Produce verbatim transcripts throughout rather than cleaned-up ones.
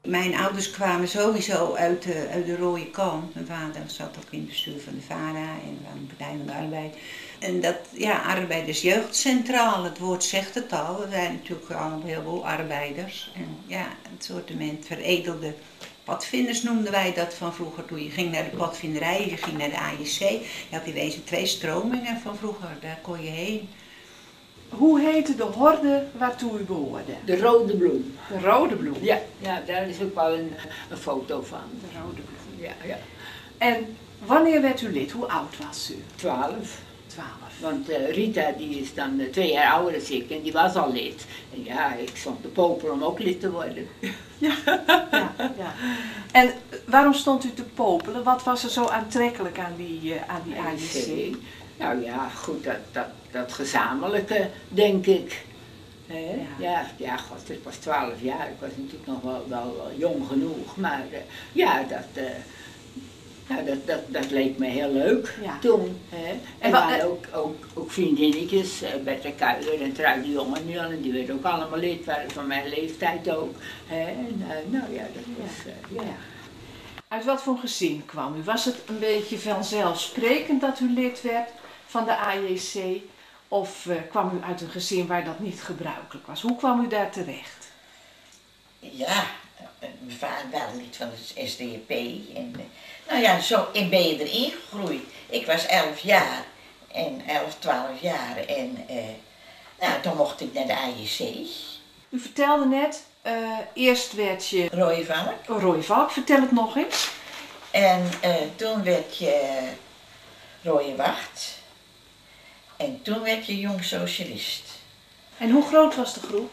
Mijn ouders kwamen sowieso uit de, uit de rode kant. Mijn vader zat ook in het bestuur van de VARA en van de Partij van de Arbeid. En dat, ja, arbeidersjeugdcentraal, het woord zegt het al. Er zijn natuurlijk al heel veel arbeiders. En ja, het sortiment veredelde padvinders noemden wij dat van vroeger. Toen je ging naar de padvinderij, je ging naar de A J C. Je had in wezen twee stromingen van vroeger, daar kon je heen. Hoe heette de horde waartoe u behoorde? De Rode Bloem. De Rode Bloem? Ja, ja, daar is ook wel een, een foto van. De Rode Bloem. Ja, ja. En wanneer werd u lid? Hoe oud was u? Twaalf. Twaalf. Want uh, Rita die is dan uh, twee jaar ouder dan ik en die was al lid. En ja, ik stond te popelen om ook lid te worden. Ja, ja, ja. En waarom stond u te popelen? Wat was er zo aantrekkelijk aan die, uh, aan die A J C? Nou ja, goed, dat, dat, dat gezamenlijke, denk ik. He? Ja. Ja, ja, god, ik was twaalf jaar, ik was natuurlijk nog wel, wel, wel jong genoeg, maar uh, ja, dat, uh, nou, dat, dat, dat leek me heel leuk ja. toen. He? En, en waren ook, ook, ook vriendinnetjes, uh, Bertha Kuijer en Trui de Jong en Jan, die werden ook allemaal lid, waren van mijn leeftijd ook. He? En, uh, nou ja, dat was, uh, ja. ja. Uit wat voor gezin kwam u? Was het een beetje vanzelfsprekend dat u lid werd van de A J C? Of uh, kwam u uit een gezin waar dat niet gebruikelijk was? Hoe kwam u daar terecht? Ja, mijn vader wel lid van de S D A P. En, nou ja, zo ben je erin gegroeid. Ik was elf jaar, en elf, twaalf jaar en uh, nou, toen mocht ik naar de A J C. U vertelde net, uh, eerst werd je... Rode Valk. Oh, Rode Valk, vertel het nog eens. En uh, toen werd je Rode Wacht. En toen werd je Jong Socialist. En hoe groot was de groep?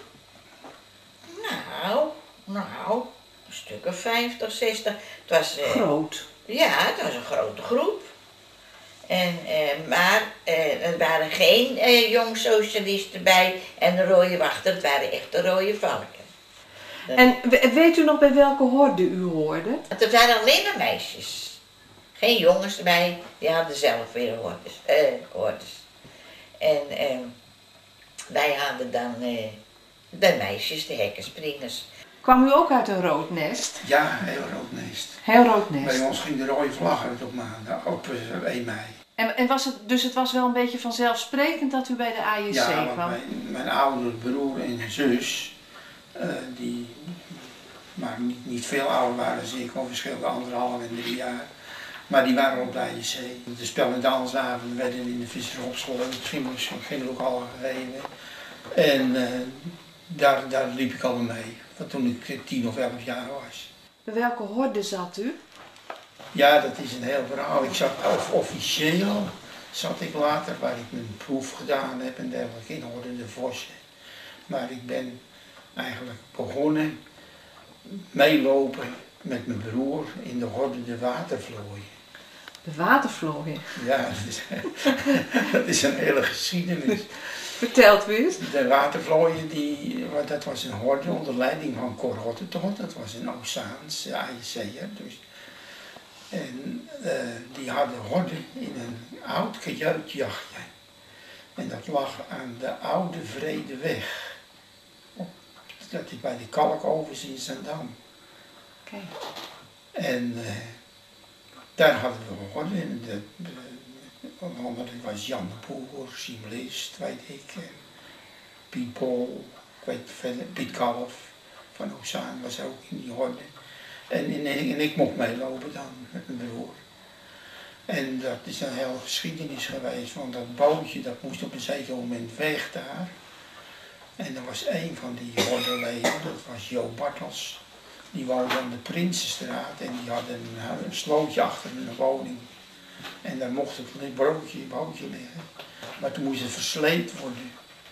Nou, nou, een stuk of vijftig, zestig. Het was, uh, groot? Ja, het was een grote groep. En, uh, maar uh, er waren geen uh, Jong Socialisten bij en de Rode Wachter, het waren echt de Rode Valken. Dat... En weet u nog bij welke horde u hoorde? Het waren alleen maar meisjes. Geen jongens erbij, die hadden zelf weer hordes. Uh, hordes. En uh, wij hadden dan uh, de meisjes, de hekkenspringers. Kwam u ook uit een rood nest? Ja, heel rood nest. Heel rood nest. Bij ons ging de rode vlag uit op maandag, op uh, één mei. En, en was het, dus het was wel een beetje vanzelfsprekend dat u bij de A J C ja, kwam? Ja, mijn, mijn oudere broer en zus, uh, die maar niet, niet veel ouder waren dan ik, al verschilden anderhalf en drie jaar. Maar die waren op de A J C. De spel- en dansavonden werden in de visseropschool, het ging er ook al gegeven. En uh, daar, daar liep ik al mee, van toen ik tien of elf jaar was. Bij welke horde zat u? Ja, dat is een heel verhaal. Ik zat of officieel, zat ik later, waar ik mijn proef gedaan heb en dergelijke, in Horde de Vossen. Maar ik ben eigenlijk begonnen meelopen met mijn broer in de Horde de Watervlooien. De Watervlooien? Ja, dat is, dat is een hele geschiedenis. Vertelt u eens. De Watervlooien, die, dat was een horde onder leiding van Cor Hottentot, dat was een Ozaans A J C'er. Dus. En uh, die hadden horde in een oud kajuitjachtje. En dat lag aan de Oude Vredeweg. Dat is bij de Kalkovens in Zandam. Okay. En uh, daar hadden we horde. En de, de, onder andere was Jan de Boer, Simlist, weet ik. Piet Bol, ik weet veel, Piet Kalf van Ozaan was ook in die horde. En, en, en ik mocht meelopen dan met mijn broer. En dat is een hele geschiedenis geweest, want dat bootje dat moest op een zeker moment weg daar. En er was een van die hordeleden, dat was Jo Bartels. Die woonde aan de Prinsenstraat en die had een, een slootje achter in een woning. En daar mocht het broodje, bootje liggen. Maar toen moest het versleept worden.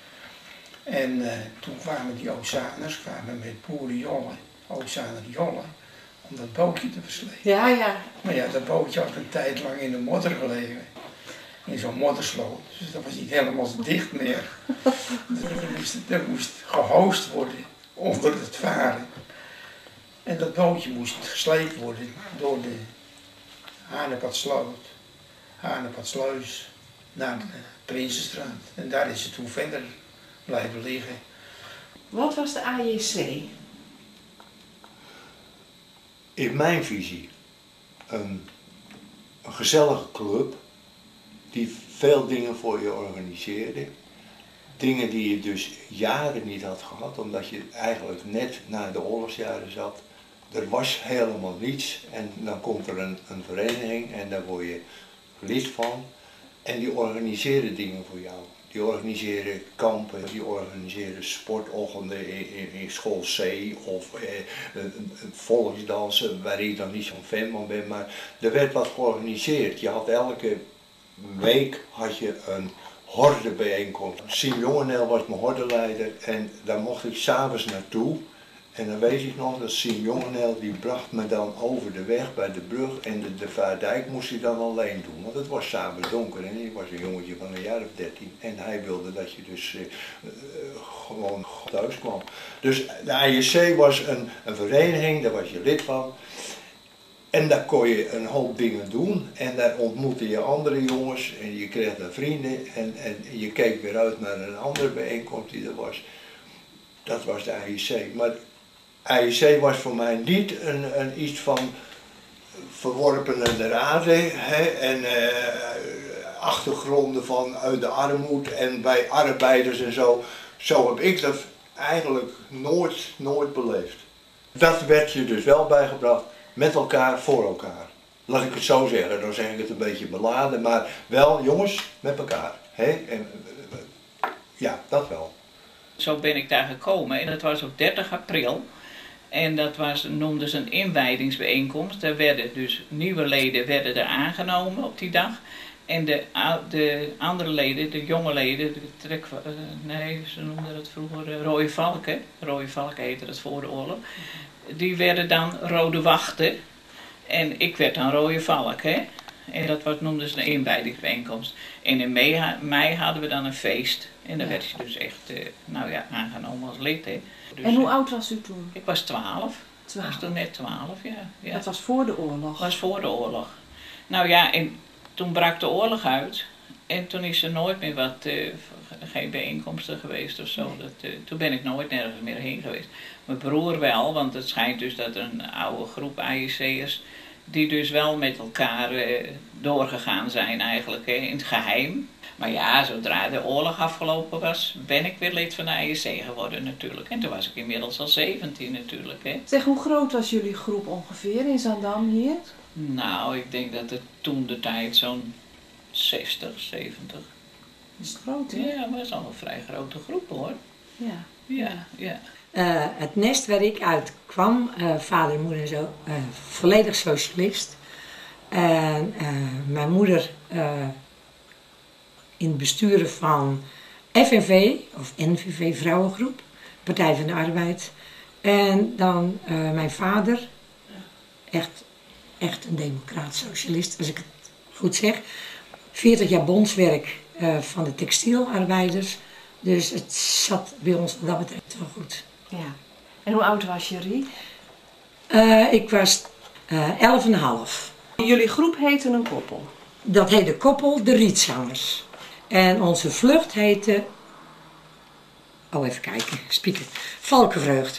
En uh, toen kwamen die Ozaners, kwamen met boerenjolle, Ozaner jolle, om dat bootje te verslepen. Ja, ja. Maar ja, dat bootje had een tijd lang in de modder gelegen. In zo'n moddersloot. Dus dat was niet helemaal dicht meer. Dus dat moest, dat moest gehoost worden onder het varen. En dat bootje moest gesleept worden door de Hanepadsloot, Hanepadsluis, naar de Prinsenstraat. En daar is het toen verder blijven liggen. Wat was de A J C? in mijn visie een, een gezellige club die veel dingen voor je organiseerde. Dingen die je dus jaren niet had gehad, omdat je eigenlijk net na de oorlogsjaren zat. Er was helemaal niets en dan komt er een, een vereniging en daar word je lid van. En die organiseren dingen voor jou. Die organiseren kampen, die organiseren sportochtenden in, in, in school C of eh, een, een volksdansen waar ik dan niet zo'n fan van ben. Maar er werd wat georganiseerd. Je had elke week had je een hordebijeenkomst. Siem Jongeneel was mijn hordeleider en daar mocht ik s'avonds naartoe. En dan weet ik nog dat Siem Jongeneel die bracht me dan over de weg bij de brug en de, de Vaardijk moest hij dan alleen doen. Want het was s'avonds donker en ik was een jongetje van een jaar of dertien. En hij wilde dat je dus uh, uh, gewoon thuis kwam. Dus de A J C was een, een vereniging, daar was je lid van. En daar kon je een hoop dingen doen en daar ontmoette je andere jongens en je kreeg daar vrienden en, en je keek weer uit naar een andere bijeenkomst die er was. Dat was de A J C. Maar A J C was voor mij niet een, een iets van verworpene raden hè, en uh, achtergronden van uit de armoede en bij arbeiders en zo. Zo heb ik dat eigenlijk nooit, nooit beleefd. Dat werd je dus wel bijgebracht. Met elkaar, voor elkaar. Laat ik het zo zeggen, dan zeg ik het een beetje beladen, maar wel jongens, met elkaar. Hè? En, ja, dat wel. Zo ben ik daar gekomen en dat was op dertig april. En dat was, noemden ze een inwijdingsbijeenkomst. Daar werden dus nieuwe leden werden er aangenomen op die dag. En de, de andere leden, de jonge leden, de trek, nee, ze noemden het vroeger rode valken. Rode valken heette het voor de oorlog. Die werden dan rode wachten en ik werd dan rode valk, hè. En dat was, noemden ze een inwijdingsbijeenkomst. En in mei, mei hadden we dan een feest en dan ja. werd je dus echt, uh, nou ja, aangenomen als lid, hè. Dus, en hoe oud was u toen? Ik was twaalf. twaalf. Ik was toen net twaalf, ja. ja. Dat was voor de oorlog? Dat was voor de oorlog. Nou ja, en toen brak de oorlog uit en toen is er nooit meer wat, uh, geen bijeenkomsten geweest of zo. Nee. Dat, uh, toen ben ik nooit nergens meer heen geweest. Mijn broer wel, want het schijnt dus dat een oude groep A J C'ers die dus wel met elkaar uh, doorgegaan zijn eigenlijk, hè, in het geheim. Maar ja, zodra de oorlog afgelopen was, ben ik weer lid van de A J C geworden natuurlijk. En toen was ik inmiddels al zeventien natuurlijk, hè. Zeg, hoe groot was jullie groep ongeveer in Zaandam hier? Nou, ik denk dat het toen de tijd zo'n zestig, zeventig. Dat is groot, hè? Ja, dat was al een vrij grote groep, hoor. Ja. Ja, ja. Uh, het nest waar ik uit kwam, uh, vader en moeder en zo, uh, volledig socialist. En uh, mijn moeder uh, in het besturen van F N V, of N V V Vrouwengroep, Partij van de Arbeid. En dan uh, mijn vader, echt, echt een democraat-socialist, als ik het goed zeg. veertig jaar bondswerk uh, van de textielarbeiders. Dus het zat bij ons wat dat betreft wel goed. Ja. En hoe oud was je, Rie? Uh, ik was uh, elf en een half. Jullie groep heette een koppel? Dat heette koppel de Rietzangers. En onze vlucht heette... Oh, even kijken. Spieken. Valkenvreugd.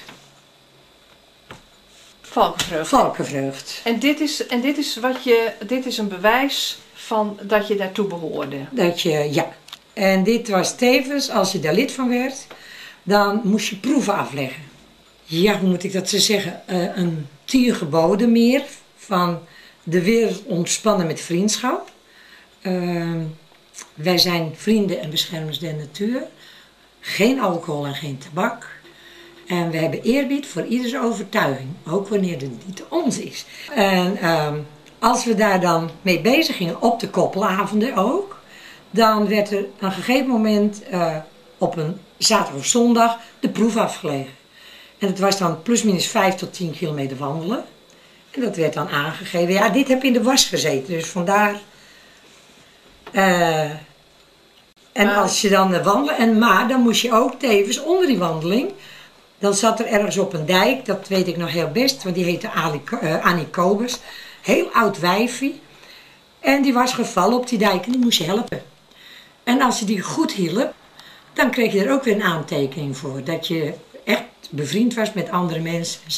Valkenvreugd. Valkenvreugd. En dit is, en dit is wat je... Dit is een bewijs van dat je daartoe behoorde? Dat je... Ja. En dit was tevens, als je daar lid van werd, dan moest je proeven afleggen. Ja, hoe moet ik dat zo zeggen? Uh, een tien geboden meer van de wereld ontspannen met vriendschap. Uh, wij zijn vrienden en beschermers der natuur. Geen alcohol en geen tabak. En we hebben eerbied voor ieders overtuiging, ook wanneer het niet ons is. En uh, als we daar dan mee bezig gingen, op de koppelavonden ook, dan werd er op een gegeven moment uh, op een zaterdag of zondag de proef afgelegd. En het was dan plusminus vijf tot tien kilometer wandelen. En dat werd dan aangegeven. Ja, dit heb in de was gezeten, dus vandaar. Uh, en als je dan wandelde, en maar dan moest je ook tevens onder die wandeling. Dan zat er ergens op een dijk, dat weet ik nog heel best, want die heette Ali, uh, Annie Kobus. Heel oud wijfie. En die was gevallen op die dijk en die moest je helpen. En als je die goed hielp, dan kreeg je er ook weer een aantekening voor. Dat je echt bevriend was met andere mensen en zo.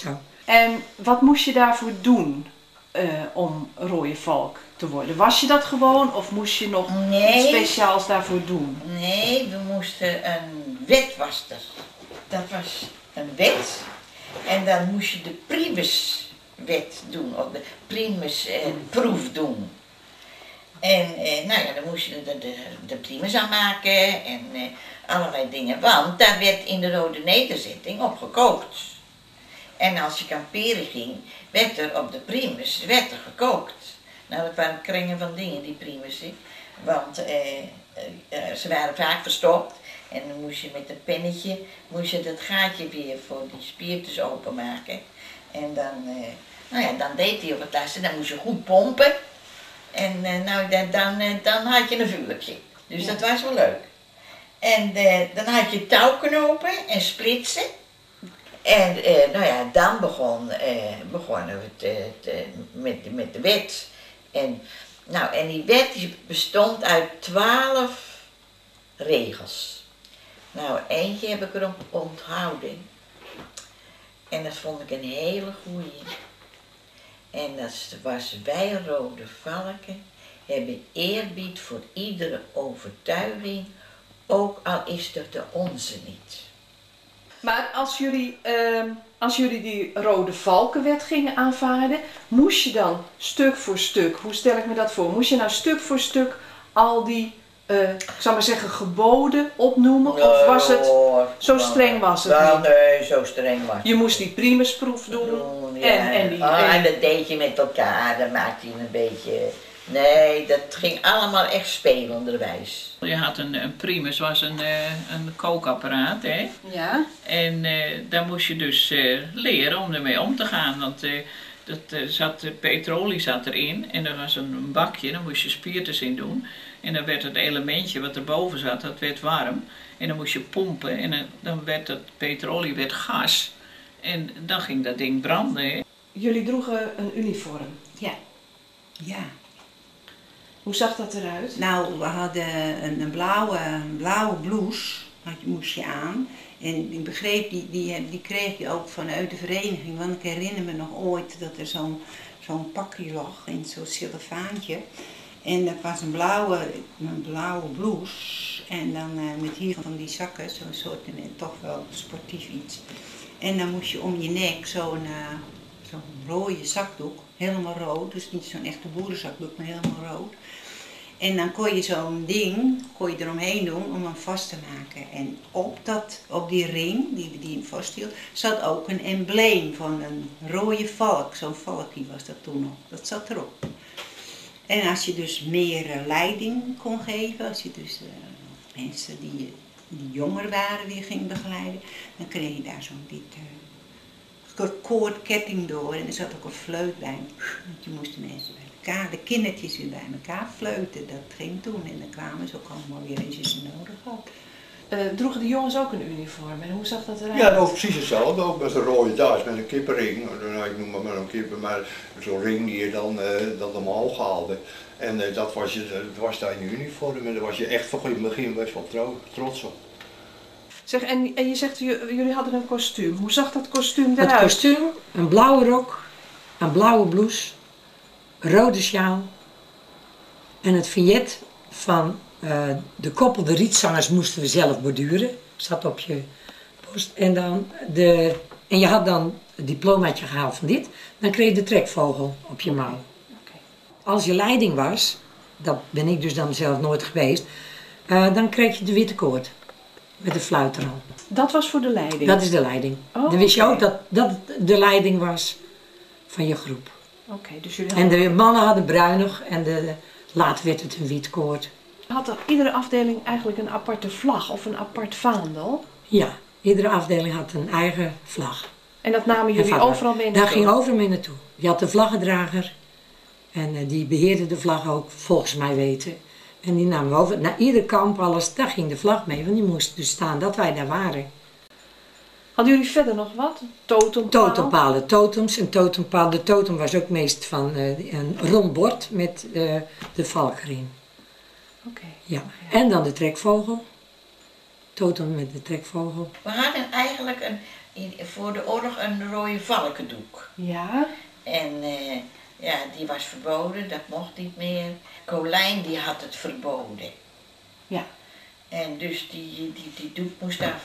En wat moest je daarvoor doen uh, om rode valk te worden? Was je dat gewoon of moest je nog nee. iets speciaals daarvoor doen? Nee, we moesten een wet was er. Dat was een wet. En dan moest je de primuswet doen, of de primusproef doen. En eh, nou ja, dan moest je de, de, de primus aanmaken en eh, allerlei dingen. Want daar werd in de rode nederzetting op gekookt. En als je kamperen ging, werd er op de primus werd er gekookt. Nou, dat waren kringen van dingen, die primussen. Want eh, eh, ze waren vaak verstopt. En dan moest je met een pennetje, moest je dat gaatje weer voor die spiertjes openmaken. En dan, eh, nou ja, dan deed hij op het laatste, dan moest je goed pompen. En uh, nou, dan, dan, uh, dan had je een vuurtje. Dus ja. Dat was wel leuk. En uh, dan had je touwknopen en splitsen. En uh, nou ja, dan begon, uh, begonnen we te, te, met, met de wet. En, nou, en die wet die bestond uit twaalf regels. Nou, eentje heb ik er onthouden. En dat vond ik een hele goeie. En dat was: wij rode valken hebben eerbied voor iedere overtuiging, ook al is het de onze niet. Maar als jullie, uh, als jullie die rode valkenwet gingen aanvaarden, moest je dan stuk voor stuk, hoe stel ik me dat voor, moest je nou stuk voor stuk al die, uh, ik zou maar zeggen, geboden opnoemen? Nee, of was het, hoor, zo streng was het wel, niet? Nee, zo streng was het. Je moest die primusproef doen. doen ja. en, en, die, oh, en... en dat deed je met elkaar, dan maakte je een beetje... Nee, dat ging allemaal echt spelenderwijs. Je had een, een primus, was een, een kookapparaat, hè? Ja. En uh, daar moest je dus uh, leren om ermee om te gaan. Want uh, dat, uh, zat, uh, petrolie zat erin en er was een, een bakje, daar moest je spiertjes in doen. En dan werd het elementje wat erboven zat, dat werd warm. En dan moest je pompen en dan, dan werd dat petrolie werd gas. En dan ging dat ding branden. Jullie droegen een uniform. Ja. Ja. Hoe zag dat eruit? Nou, we hadden een, een, blauwe, een blauwe blouse, had je, moest je aan. En ik begreep, die, die, die kreeg je ook vanuit de vereniging. Want ik herinner me nog ooit dat er zo'n zo'n pakje lag in zo'n cellofaantje. En dat was een blauwe, een blauwe blouse. En dan uh, met hier van die zakken, zo'n soort, toch wel sportief iets. En dan moest je om je nek zo'n uh, zo'n rode zakdoek, helemaal rood. Dus niet zo'n echte boerenzakdoek, maar helemaal rood. En dan kon je zo'n ding kon je eromheen doen om hem vast te maken. En op, dat, op die ring die, die hem vasthield, zat ook een embleem van een rode valk. Zo'n valkje was dat toen nog. Dat zat erop. En als je dus meer uh, leiding kon geven, als je dus uh, mensen die, die jonger waren weer ging begeleiden, dan kreeg je daar zo'n dit uh, koordketting door. En er zat ook een fluit bij. Want je moest de mensen bij elkaar, de kindertjes weer bij elkaar fluiten. Dat ging toen. En dan kwamen ze ook allemaal weer eens als je nodig had. Uh, droegen de jongens ook een uniform en hoe zag dat eruit? Ja, ook precies hetzelfde. Ook met een rode das, met een kippenring. Nou, ik noem het maar een kippen, maar zo'n ring die je dan, uh, dan omhoog haalde. En uh, dat was, je, dat was daar in je uniform en daar was je echt van in het begin best wel tro trots op. Zeg, en, en je zegt, jullie hadden een kostuum. Hoe zag dat kostuum eruit? Het kostuum, een blauwe rok, een blauwe blouse, een rode sjaal en het vignet van uh, de koppel, de rietzangers moesten we zelf borduren. Zat op je post. En, dan de, en je had dan het diplomaatje gehaald van dit, dan kreeg je de trekvogel op je mouw. Okay. Als je leiding was, dat ben ik dus dan zelf nooit geweest, uh, dan kreeg je de witte koord. Met de fluit eraan. Dat was voor de leiding? Dat is de leiding. Oh, dan wist je okay. ook dat dat de leiding was van je groep. Okay, dus jullie en hadden... de mannen hadden bruinig en de, later werd het een wit koord. Had er iedere afdeling eigenlijk een aparte vlag of een apart vaandel? Ja, iedere afdeling had een eigen vlag. En dat namen jullie overal mee naartoe? Daar ging overal mee naartoe. Je had de vlaggedrager en uh, die beheerde de vlag ook, volgens mij weten. En die namen we over. Naar ieder kamp, alles, daar ging de vlag mee. Want die moest dus staan dat wij daar waren. Hadden jullie verder nog wat? Totempaal? Totempalen, totems en totempaal. De totem was ook meest van uh, een rond bord met uh, de valk erin. Oké. Okay. Ja. En dan de trekvogel. Totem met de trekvogel. We hadden eigenlijk een, in, voor de oorlog een rode valkendoek. Ja? En uh, ja, die was verboden, dat mocht niet meer. Colijn die had het verboden. Ja. En dus die, die, die doek moest af.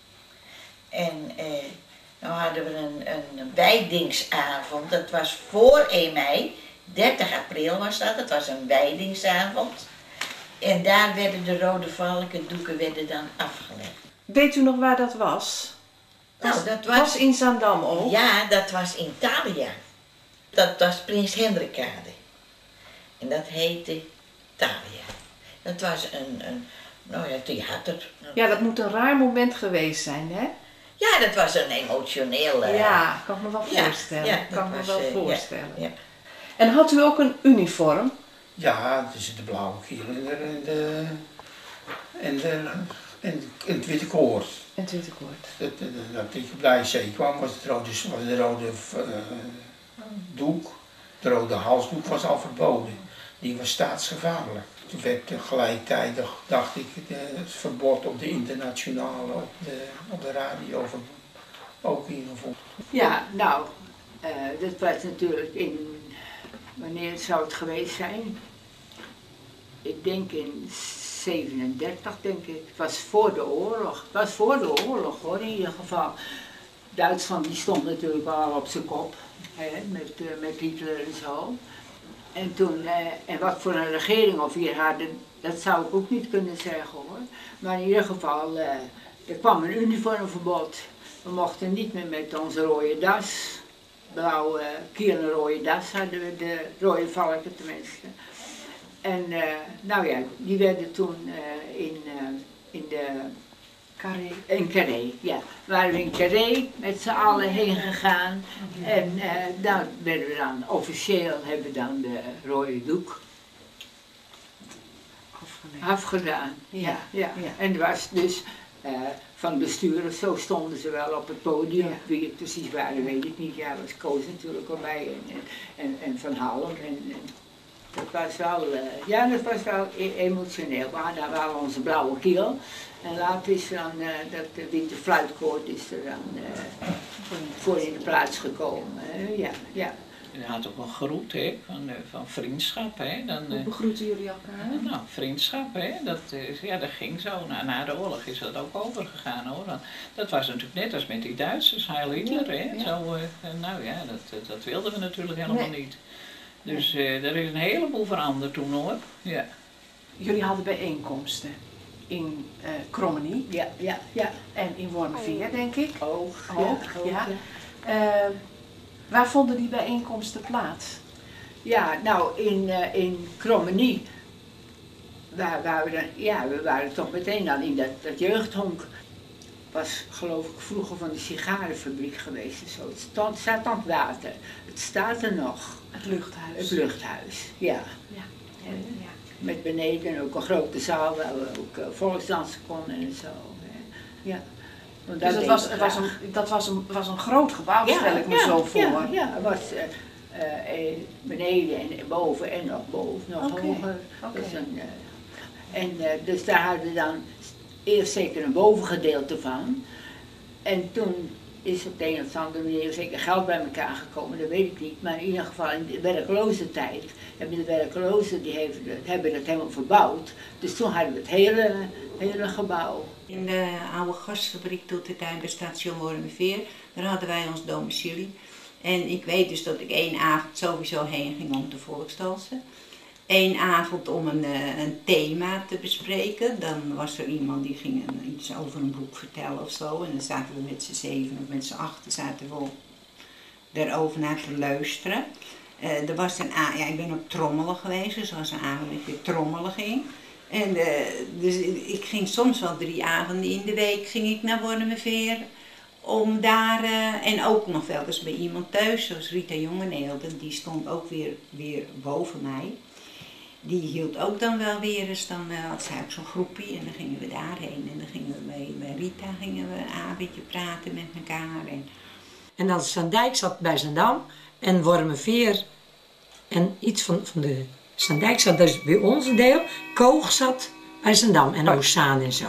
En uh, nou hadden we een, een wijdingsavond, dat was voor één mei, dertig april was dat, dat was een wijdingsavond. En daar werden de rode valkendoeken werden dan afgelegd. Weet u nog waar dat was? Nou, dat was, was in Zaandam ook? Ja, dat was in Thalia. Dat was Prins Hendrikkade. En dat heette Thalia. Dat was een, een nou ja, theater. Ja, dat moet een raar moment geweest zijn, hè? Ja, dat was een emotioneel... Uh, ja, kan ik me wel voorstellen. Ja, ja, kan ik me wel uh, voorstellen. Ja, ja. En had u ook een uniform? Ja, het is de blauwe kiel en de, en de, en de, en het witte koord. En het witte koord. Dat, dat, dat ik op de I C kwam was het rode, was de rode uh, doek, de rode halsdoek was al verboden. Die was staatsgevaarlijk. Toen werd gelijktijdig, dacht ik, het verbod op de internationale, op de, op de radio ook ingevoerd. Ja, nou, uh, dat was natuurlijk in, wanneer zou het geweest zijn? Ik denk in zevenendertig, denk ik. Het was voor de oorlog. Het was voor de oorlog hoor, in ieder geval. Duitsland die stond natuurlijk al op zijn kop, hè, met, uh, met Hitler en zo. En toen, uh, en wat voor een regering of hier hadden, dat zou ik ook niet kunnen zeggen hoor. Maar in ieder geval, uh, er kwam een uniformverbod. We mochten niet meer met onze rode das, blauwe kiel en rode das hadden we, de rode valken tenminste. En uh, nou ja, die werden toen uh, in, uh, in de... Carré. In Carré, ja. Waren we in Carré met z'n allen heen gegaan. En uh, daar werden we dan, officieel hebben we dan de rode doek afgedaan. afgedaan. Ja, ja. ja. En er was dus uh, van bestuur of zo stonden ze wel op het podium. Ja. Wie het precies waren, weet ik niet. Ja, was Koos natuurlijk erbij en, en, en Van Halm. En, en dat was wel, uh, ja, dat was wel e emotioneel. We hadden wel onze blauwe kiel. En later is dan, uh, dat de witte fluitkoord is er dan uh, voor in de plaats gekomen. Uh, ja, ja. Je had ook een groet hè, van, uh, van vriendschap. Hè. Dan, uh, Hoe begroeten jullie elkaar? Uh, nou, vriendschap, hè. Dat, uh, ja, dat ging zo. Nou, na de oorlog is dat ook overgegaan hoor. Want dat was natuurlijk net als met die Duitsers, Heil Hitler. Hè. Ja. Zo, uh, nou ja, dat, dat wilden we natuurlijk helemaal nee. niet. Dus uh, er is een heleboel veranderd toen hoor. Ja. Jullie hadden bijeenkomsten in uh, Krommenie. Ja, ja, ja. En in Wormerveer, denk ik. Ook, ook ja. ja. Uh, waar vonden die bijeenkomsten plaats? Ja, nou in, uh, in Krommenie, waar, waar we dan, ja, we waren toch meteen dan in dat, dat jeugdhonk. Was geloof ik vroeger van de sigarenfabriek geweest en zo. Het staat, staat aan het water. Het staat er nog. Het luchthuis. Het luchthuis, ja. ja. En, ja. Met beneden ook een grote zaal waar we ook uh, volksdansen konden en zo. Ja. Dus dat, was, het was, een, dat was, een, was een groot gebouw, ja, stel ik me ja, zo voor. Ja, ja, het was uh, uh, beneden en boven en nog boven, nog okay. hoger. Okay. Dus, een, uh, en, uh, dus daar hadden we dan eerst zeker een bovengedeelte van. En toen is op de een of andere manier zeker geld bij elkaar gekomen, dat weet ik niet. Maar in ieder geval in de werkloze tijd hebben de werklozen die hebben, hebben het helemaal verbouwd. Dus toen hadden we het hele, hele gebouw. In de oude gasfabriek tot de tijd bij station Wormerveer, daar hadden wij ons domicilie. En ik weet dus dat ik één avond sowieso heen ging om te volksdansen. Eén avond om een, een thema te bespreken. Dan was er iemand die ging een, iets over een boek vertellen of zo. En dan zaten we met z'n zeven of met z'n achten zaten we daarover naar te luisteren. Uh, er was een ja, ik ben ook trommelen geweest, dus er was een avond dat je trommelen ging. En uh, dus ik ging soms wel drie avonden in de week ging ik naar Wormerveer. Om daar, uh, en ook nog wel eens bij iemand thuis, zoals Rita Jongeneelde, die stond ook weer, weer boven mij. Die hield ook dan wel weer eens, dan uh, had zij ook zo'n groepje en dan gingen we daarheen. En dan gingen we bij, bij Rita gingen we een avondje praten met elkaar. En, en dan Zaandijk zat bij Zaandam en Wormerveer en iets van, van de Zaandijk zat dus bij onze deel. Koog zat bij Zaandam en Oostzaan en zo.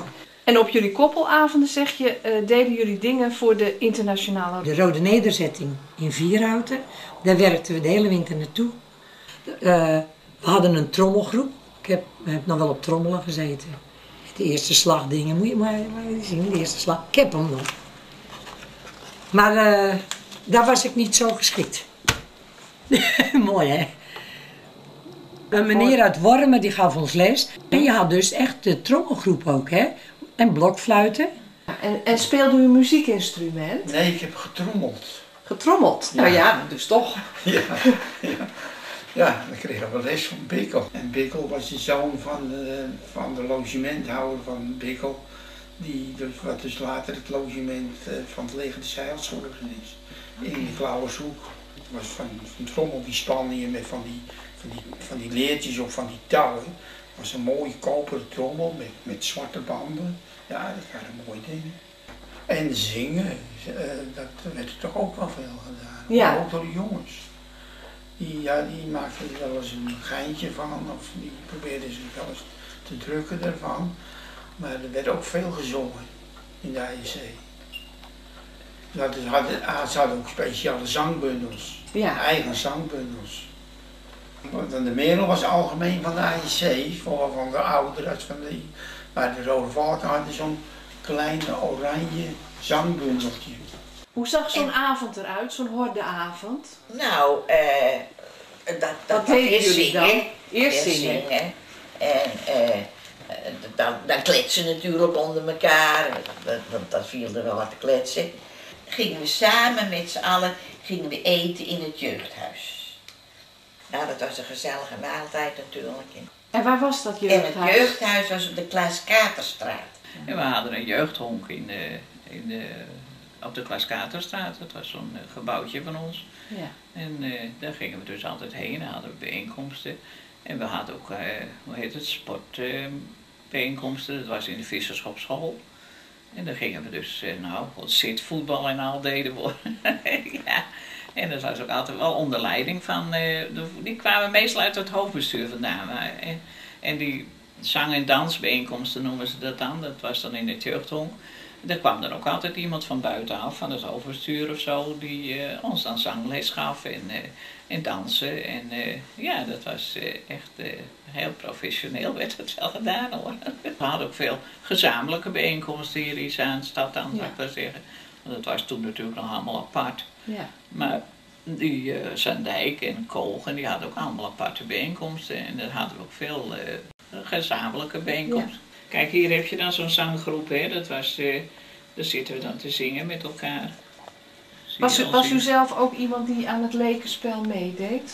En op jullie koppelavonden, zeg je, uh, deden jullie dingen voor de internationale... De Rode Nederzetting in Vierhouten, daar werkten we de hele winter naartoe. Uh, we hadden een trommelgroep. Ik heb, heb nog wel op trommelen gezeten. De eerste slagdingen, moet je maar, maar zien, de eerste slag. Ik heb hem nog. Maar uh, daar was ik niet zo geschikt. Mooi, hè? Een meneer uit Wormen die gaf ons les. En je had dus echt de trommelgroep ook, hè? En blokfluiten. En, en speelde u een muziekinstrument? Nee, ik heb getrommeld. Getrommeld? Ja. Nou ja, dus toch. Ja, ja. Ja, dan kregen we les van Bikkel. En Bikkel was de zoon van de, van de logementhouder van Bikkel. Die dus, wat dus later het logement van het leger des Heils geworden is. In de Klauwershoek. Het was van een trommel die spande je met van die, van, die, van die leertjes of van die touwen. Het was een mooie koperen trommel met, met zwarte banden. Ja, dat waren mooie dingen. En zingen, uh, dat werd er toch ook wel veel gedaan. Ja. Ook door de jongens. Die, ja, die maakten er wel eens een geintje van, of die probeerden zich wel eens te drukken ervan. Maar er werd ook veel gezongen in de A J C. Ze hadden, ze hadden ook speciale zangbundels, Ja. eigen zangbundels. Want de Merel was algemeen van de A J C, vooral van de ouderen, van die, maar de Rode Valken hadden zo'n kleine oranje zangbundeltje. Hoe zag zo'n En- avond eruit, zo'n hordeavond? Nou, eh dat, dat, Wat dat deden eerst jullie dan? zingen. Eerst zingen. En eh, dan, dan kletsen natuurlijk onder elkaar, want dat viel er wel wat te kletsen. Gingen we samen met z'n allen gingen we eten in het jeugdhuis. Nou, dat was een gezellige maaltijd natuurlijk. En waar was dat En jeugdhuis? het jeugdhuis was op de Klaas Katerstraat. En we hadden een jeugdhonk in de, in de, op de Klaas Katerstraat. Dat was zo'n uh, gebouwtje van ons. Ja. En uh, daar gingen we dus altijd heen. Daar hadden we bijeenkomsten. En we hadden ook, uh, hoe heet het, sportbijeenkomsten. Uh, dat was in de Visserschapsschool. En daar gingen we dus, uh, nou, wat zitvoetbal en al deden we. Ja. En dat was ook altijd wel onder leiding van, uh, de, die kwamen meestal uit het hoofdbestuur vandaan. Maar, en, en die zang- en dansbijeenkomsten noemen ze dat dan, dat was dan in het jeugdhonk. Daar kwam er ook altijd iemand van buitenaf, van het hoofdbestuur of zo, die uh, ons dan zangles gaf en, uh, en dansen. En uh, ja, dat was uh, echt uh, heel professioneel, werd het wel gedaan hoor. We hadden ook veel gezamenlijke bijeenkomsten hier in Zaanstad dan, zou ik wel zeggen. Want dat was toen natuurlijk nog allemaal apart. Ja. Maar die uh, Zandijk en Kogen, die hadden ook allemaal aparte bijeenkomsten. En daar hadden we ook veel uh, gezamenlijke bijeenkomsten. Ja. Kijk, hier heb je dan zo'n zanggroep, hè. Dat was, uh, daar zitten we dan te zingen met elkaar. Was u, was u zelf ook iemand die aan het lekenspel meedeed?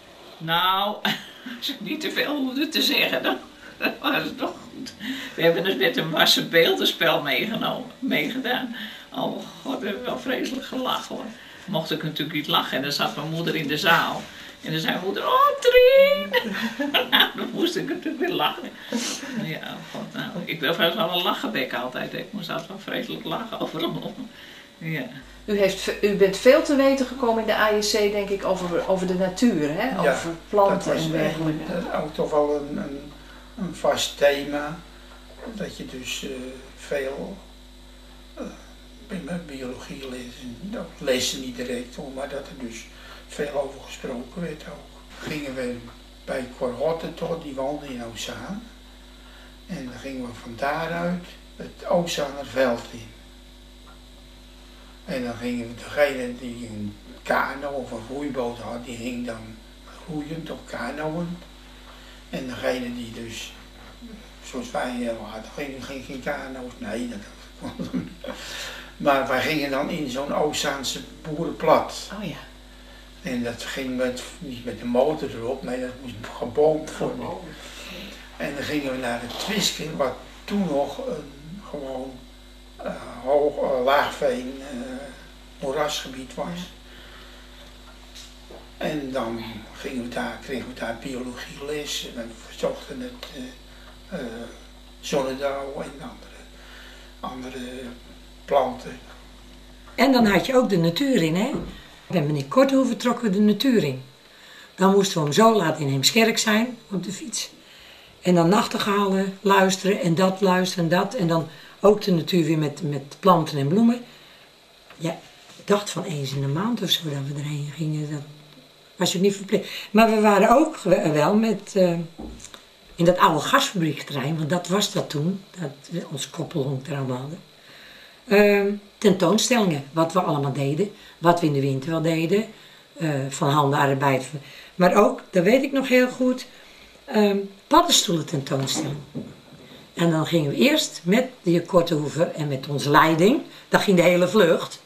Nou, als ik niet te veel hoefde te zeggen, dan was het toch goed. We hebben dus met een wassen beeldenspel meegenomen, meegedaan. Oh god, we hebben wel vreselijk gelachen hoor. Mocht ik natuurlijk niet lachen en dan zat mijn moeder in de zaal. En dan zei mijn moeder, oh Trien! Nou, dan moest ik natuurlijk weer lachen. Ja, god, nou, ik ben vast wel een lachenbek altijd. Ik moest altijd wel vreselijk lachen overal. Ja. U, heeft, u bent veel te weten gekomen in de A J C, denk ik, over, over de natuur, hè? Ja, over planten dat was en dergelijke. Dat is ook toch wel een, een, een vast thema. Dat je dus uh, veel uh, biologie lezen, dat lezen niet direct hoor, maar dat er dus veel over gesproken werd ook. Gingen we bij Cor Hottentot, die woonde in Oostzaan. En dan gingen we van daaruit het Oostzaanerveld in. En dan gingen we, degene die een kano of een roeiboot had, die ging dan roeiend of kanoën. En degene die dus, zoals wij hadden, ging geen, geen kano's, nee, dat kon niet. Maar wij gingen dan in zo'n Oostzaanse boerenplat. Oh ja. En dat ging met, niet met de motor erop, nee, dat moest geboomd worden. En dan gingen we naar het Twiske, wat toen nog een gewoon uh, hoog, uh, laagveen uh, moerasgebied was. En dan gingen we daar, kregen we daar biologieles en we verzochten het uh, uh, zonnedauw en andere, andere planten. En dan had je ook de natuur in, hè? Bij meneer Korthoeven trokken we de natuur in. Dan moesten we om zo laat in Heemskerk zijn, op de fiets. En dan nachtegalen luisteren en dat luisteren en dat. En dan Ook de natuur weer met, met planten en bloemen. Ja, ik dacht van eens in de maand of zo dat we erheen gingen. Dat was je niet verplicht. Maar we waren ook wel met, uh, in dat oude gasfabriekterrein, want dat was dat toen, dat we ons koppelhonk er allemaal hadden. Uh, tentoonstellingen, wat we allemaal deden, wat we in de winter wel deden, uh, van handenarbeid. Maar ook, dat weet ik nog heel goed, uh, paddenstoelen tentoonstelling. En dan gingen we eerst met de heer Kortehoever en met onze leiding, dat ging de hele vlucht,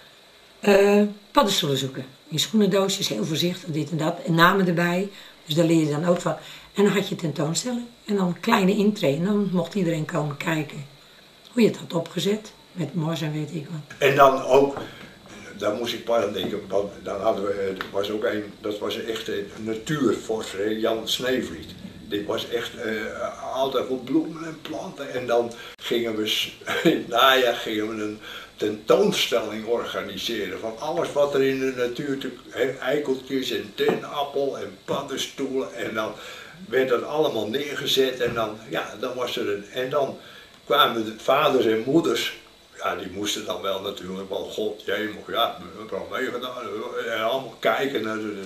uh, paddenstoelen zoeken. In schoenendoosjes, heel voorzichtig, dit en dat, en namen erbij. Dus daar leer je dan ook van. En dan had je tentoonstelling en dan een kleine intree. En dan mocht iedereen komen kijken hoe je het had opgezet. Met mors en weet ik wat. En dan ook, daar moest ik pas aan denken, want dan hadden we, er was ook een, dat was een echte natuurforser, Jan Sneevliet. Dit was echt uh, altijd voor bloemen en planten. En dan gingen we, in het najaar gingen we een tentoonstelling organiseren van alles wat er in de natuur, he, eikeltjes en tenappel en paddenstoelen. En dan werd dat allemaal neergezet en dan, ja, dan was er een, en dan kwamen de vaders en moeders. Ja, die moesten dan wel natuurlijk, wel god, jemig, ja, we hebben al meegedaan, en allemaal kijken naar de,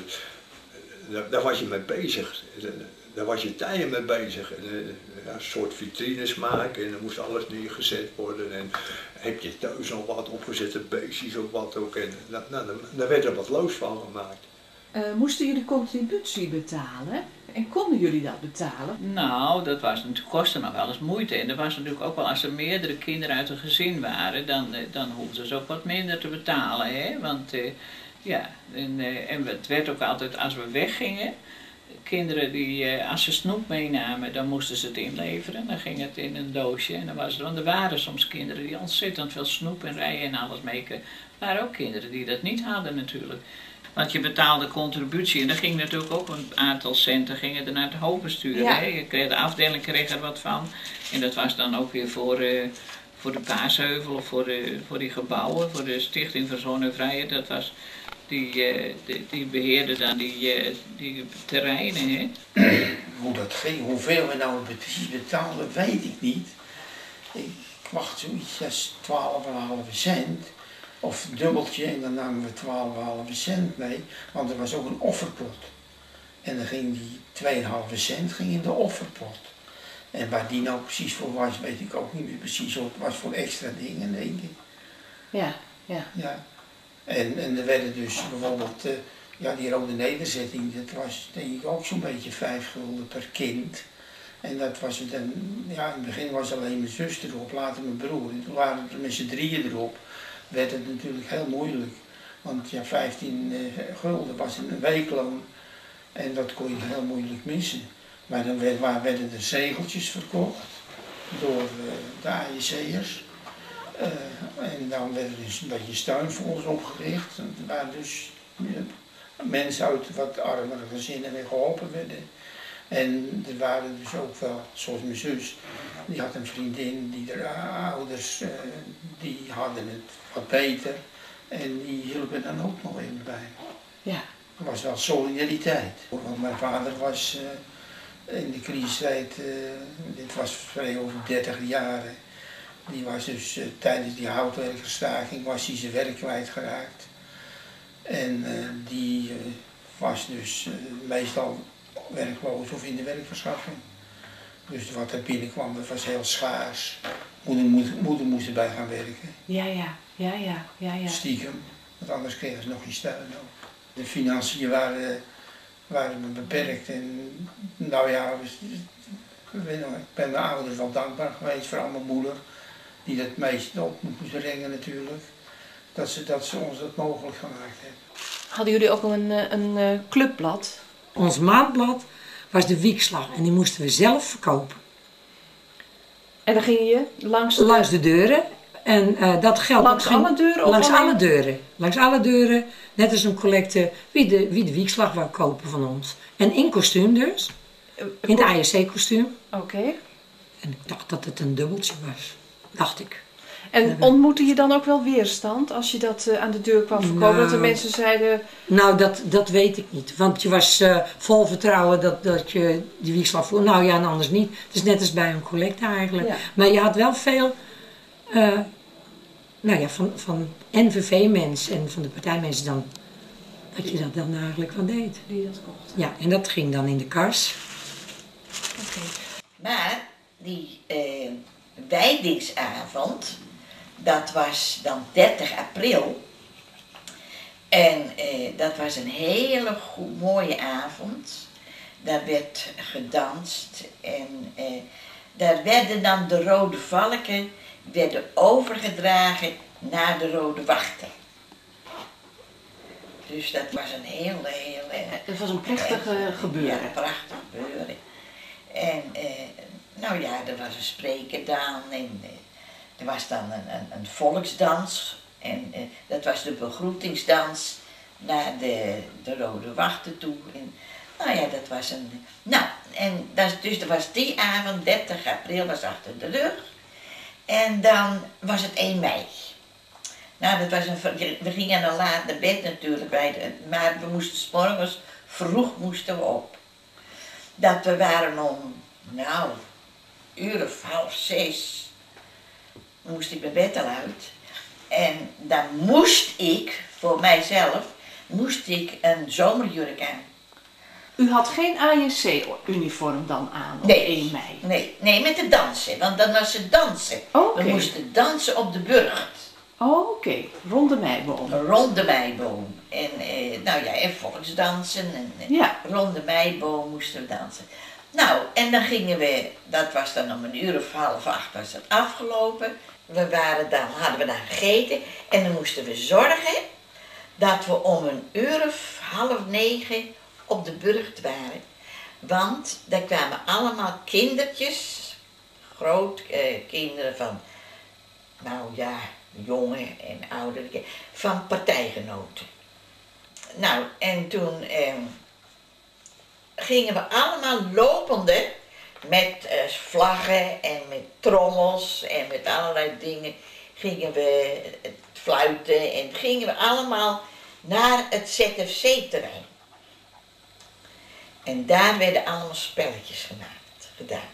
daar, daar was je mee bezig, daar was je tijden mee bezig. En, ja, een soort vitrines maken en dan moest alles neergezet worden en heb je thuis nog wat opgezette beestjes of wat ook en nou, nou, daar werd er wat loos van gemaakt. Uh, moesten jullie contributie betalen? En konden jullie dat betalen? Nou, dat was natuurlijk, kostte nog wel eens moeite. En er was natuurlijk ook wel, als er meerdere kinderen uit een gezin waren, dan, dan hoefden ze ook wat minder te betalen. Hè? Want uh, ja, en, uh, en het werd ook altijd, als we weggingen, kinderen die, uh, als ze snoep meenamen, dan moesten ze het inleveren. Dan ging het in een doosje. En dan was het, want er waren soms kinderen die ontzettend veel snoep en rijen en alles meekregen. Er waren ook kinderen die dat niet hadden natuurlijk. Want je betaalde contributie en daar ging natuurlijk ook een aantal centen gingen er naar het hoofdbestuur. Ja. Hè? Je kreeg, de afdeling kreeg er wat van. En dat was dan ook weer voor, uh, voor de Paasheuvel of voor, de, voor die gebouwen, voor de Stichting voor Zonnevrijheid. Dat was, die, uh, die, die beheerde dan die, uh, die terreinen. Hè? Hoe dat ging, hoeveel we nou precies betaalden, weet ik niet. Ik wacht zoiets als twaalf komma vijf cent. Of een dubbeltje en dan namen we twaalf komma vijf cent mee, want er was ook een offerpot. En dan ging die twee komma vijf cent ging in de offerpot. En waar die nou precies voor was, weet ik ook niet meer precies. Het was voor extra dingen, denk ik. Ja, ja. Ja. En, en er werden dus bijvoorbeeld, uh, ja, die rode nederzetting, dat was denk ik ook zo'n beetje vijf gulden per kind. En dat was het dan, ja, in het begin was alleen mijn zus erop, later mijn broer. En toen waren we met z'n drieën erop. Werd het natuurlijk heel moeilijk. Want ja, vijftien uh, gulden was een weekloon en dat kon je heel moeilijk missen. Maar dan werd, waar werden er zegeltjes verkocht door uh, de A J C'ers. Uh, en dan werd er dus een beetje steun voor ons opgericht. En er waren dus uh, mensen uit wat armere gezinnen weer geholpen werden. En er waren dus ook wel, zoals mijn zus, die had een vriendin, die de ouders, uh, die hadden het wat beter. En die hielpen dan ook nog even bij. Ja. Er was wel solidariteit. Want mijn vader was uh, in de crisistijd, uh, dit was vrij over dertig jaren. Die was dus uh, tijdens die houtwerkerstaking was hij zijn werk kwijtgeraakt. En uh, die uh, was dus uh, meestal werkloos of in de werkverschaffing. Dus wat er binnenkwam, dat was heel schaars. Moeder, moeder, moeder moest erbij gaan werken. Ja, ja, ja, ja, ja, ja. Stiekem, want anders kregen ze nog geen steun ook. De financiën waren, waren beperkt en nou ja, ik ben mijn ouders wel dankbaar geweest, vooral mijn moeder, die dat meest op moest brengen natuurlijk, dat ze, dat ze ons dat mogelijk gemaakt hebben. Hadden jullie ook een, een, een clubblad? Ons maandblad was de Wiekslag en die moesten we zelf verkopen. En dan ging je langs de, langs de deuren. En uh, dat geld langs ging, alle deuren? Langs of alle deuren. Langs alle deuren. Net als een collecte wie de, wie de Wiekslag wou kopen van ons. En in kostuum dus. In het A J C-kostuum. Oké. Okay. En ik dacht dat het een dubbeltje was. Dacht ik. En ontmoette je dan ook wel weerstand als je dat uh, aan de deur kwam verkopen? Nou, dat de mensen zeiden... Nou, dat, dat weet ik niet. Want je was uh, vol vertrouwen dat, dat je die Wiekslag voelde. Nou ja, en anders niet. Het is net als bij een collecte eigenlijk. Ja. Maar je had wel veel uh, nou ja, van, van N V V-mensen en van de partijmensen dan, dat je dat dan eigenlijk van deed. Die dat kocht. Ja, en dat ging dan in de kars. Okay. Maar die uh, wijdingsavond, dat was dan dertig april. En uh, dat was een hele goed, mooie avond. Daar werd gedanst en uh, daar werden dan de rode valken werden overgedragen naar de rode wachten. Dus dat was een heel, heel... Uh, het was een plechtige uh, gebeuren. Ja, prachtig gebeuren. En uh, nou ja, er was een spreekerdaan en uh, er was dan een, een, een volksdans. En uh, dat was de begroetingsdans naar de, de rode wachten toe. En, nou ja, dat was een... Nou, en dat, dus er was die avond, dertig april, was achter de rug. En dan was het één mei. Nou, dat was een... We gingen dan laat naar bed natuurlijk, bij de, maar we moesten 's morgens vroeg moesten we op. Dat we waren om, nou, uur of half zes, moest ik mijn bed al uit. En dan moest ik, voor mijzelf, moest ik een zomerjurk aan. U had geen A J C-uniform dan aan op nee, één mei? Nee, nee, met de dansen, want dan was het dansen. Okay. We moesten dansen op de burcht. Oh, oké, okay. Rond de meiboom. Rond de meiboom. En, eh, nou ja, en volksdansen. En, eh, ja. Rond de meiboom moesten we dansen. Nou, en dan gingen we, dat was dan om een uur of half acht was het afgelopen. We waren dan, hadden we dan gegeten en dan moesten we zorgen dat we om een uur of half negen op de burcht waren. Want daar kwamen allemaal kindertjes, groot eh, kinderen van, nou ja, jonge en oudere, van partijgenoten. Nou, en toen eh, gingen we allemaal lopende met uh, vlaggen en met trommels en met allerlei dingen, gingen we uh, fluiten en gingen we allemaal naar het Z F C-terrein. En daar werden allemaal spelletjes gemaakt, gedaan.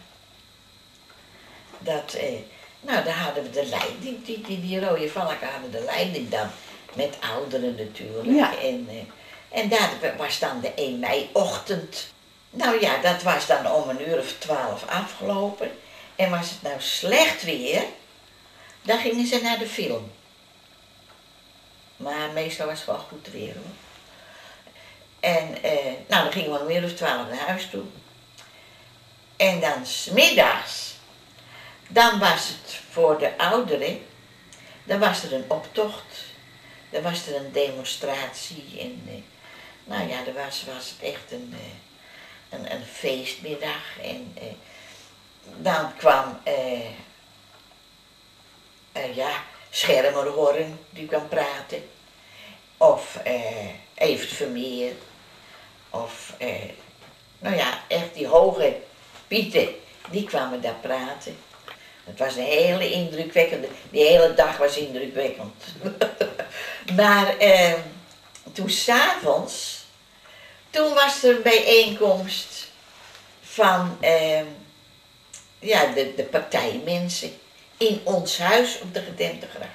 Dat, eh, nou, daar hadden we de leiding, die, die, die, die rode valken hadden de leiding dan, met ouderen natuurlijk. Ja. En, eh, en daar was dan de één mei-ochtend. Nou ja, dat was dan om een uur of twaalf afgelopen. En was het nou slecht weer, dan gingen ze naar de film. Maar meestal was het wel goed weer hoor. En eh, nou, dan gingen we om een uur of twaalf naar huis toe. En dan 's middags, dan was het voor de ouderen, dan was er een optocht. Dan was er een demonstratie. En eh, nou ja, dan was, was het echt een... Eh, Een, een feestmiddag en eh, dan kwam eh, uh, ja, Schermerhorn die kwam praten of eh, Evert Vermeer of eh, nou ja, echt die hoge pieten, die kwamen daar praten. Het was een hele indrukwekkende, die hele dag was indrukwekkend. Maar eh, toen 's avonds, toen was er een bijeenkomst van eh, ja, de, de partijmensen in ons huis op de Gedempte Gracht.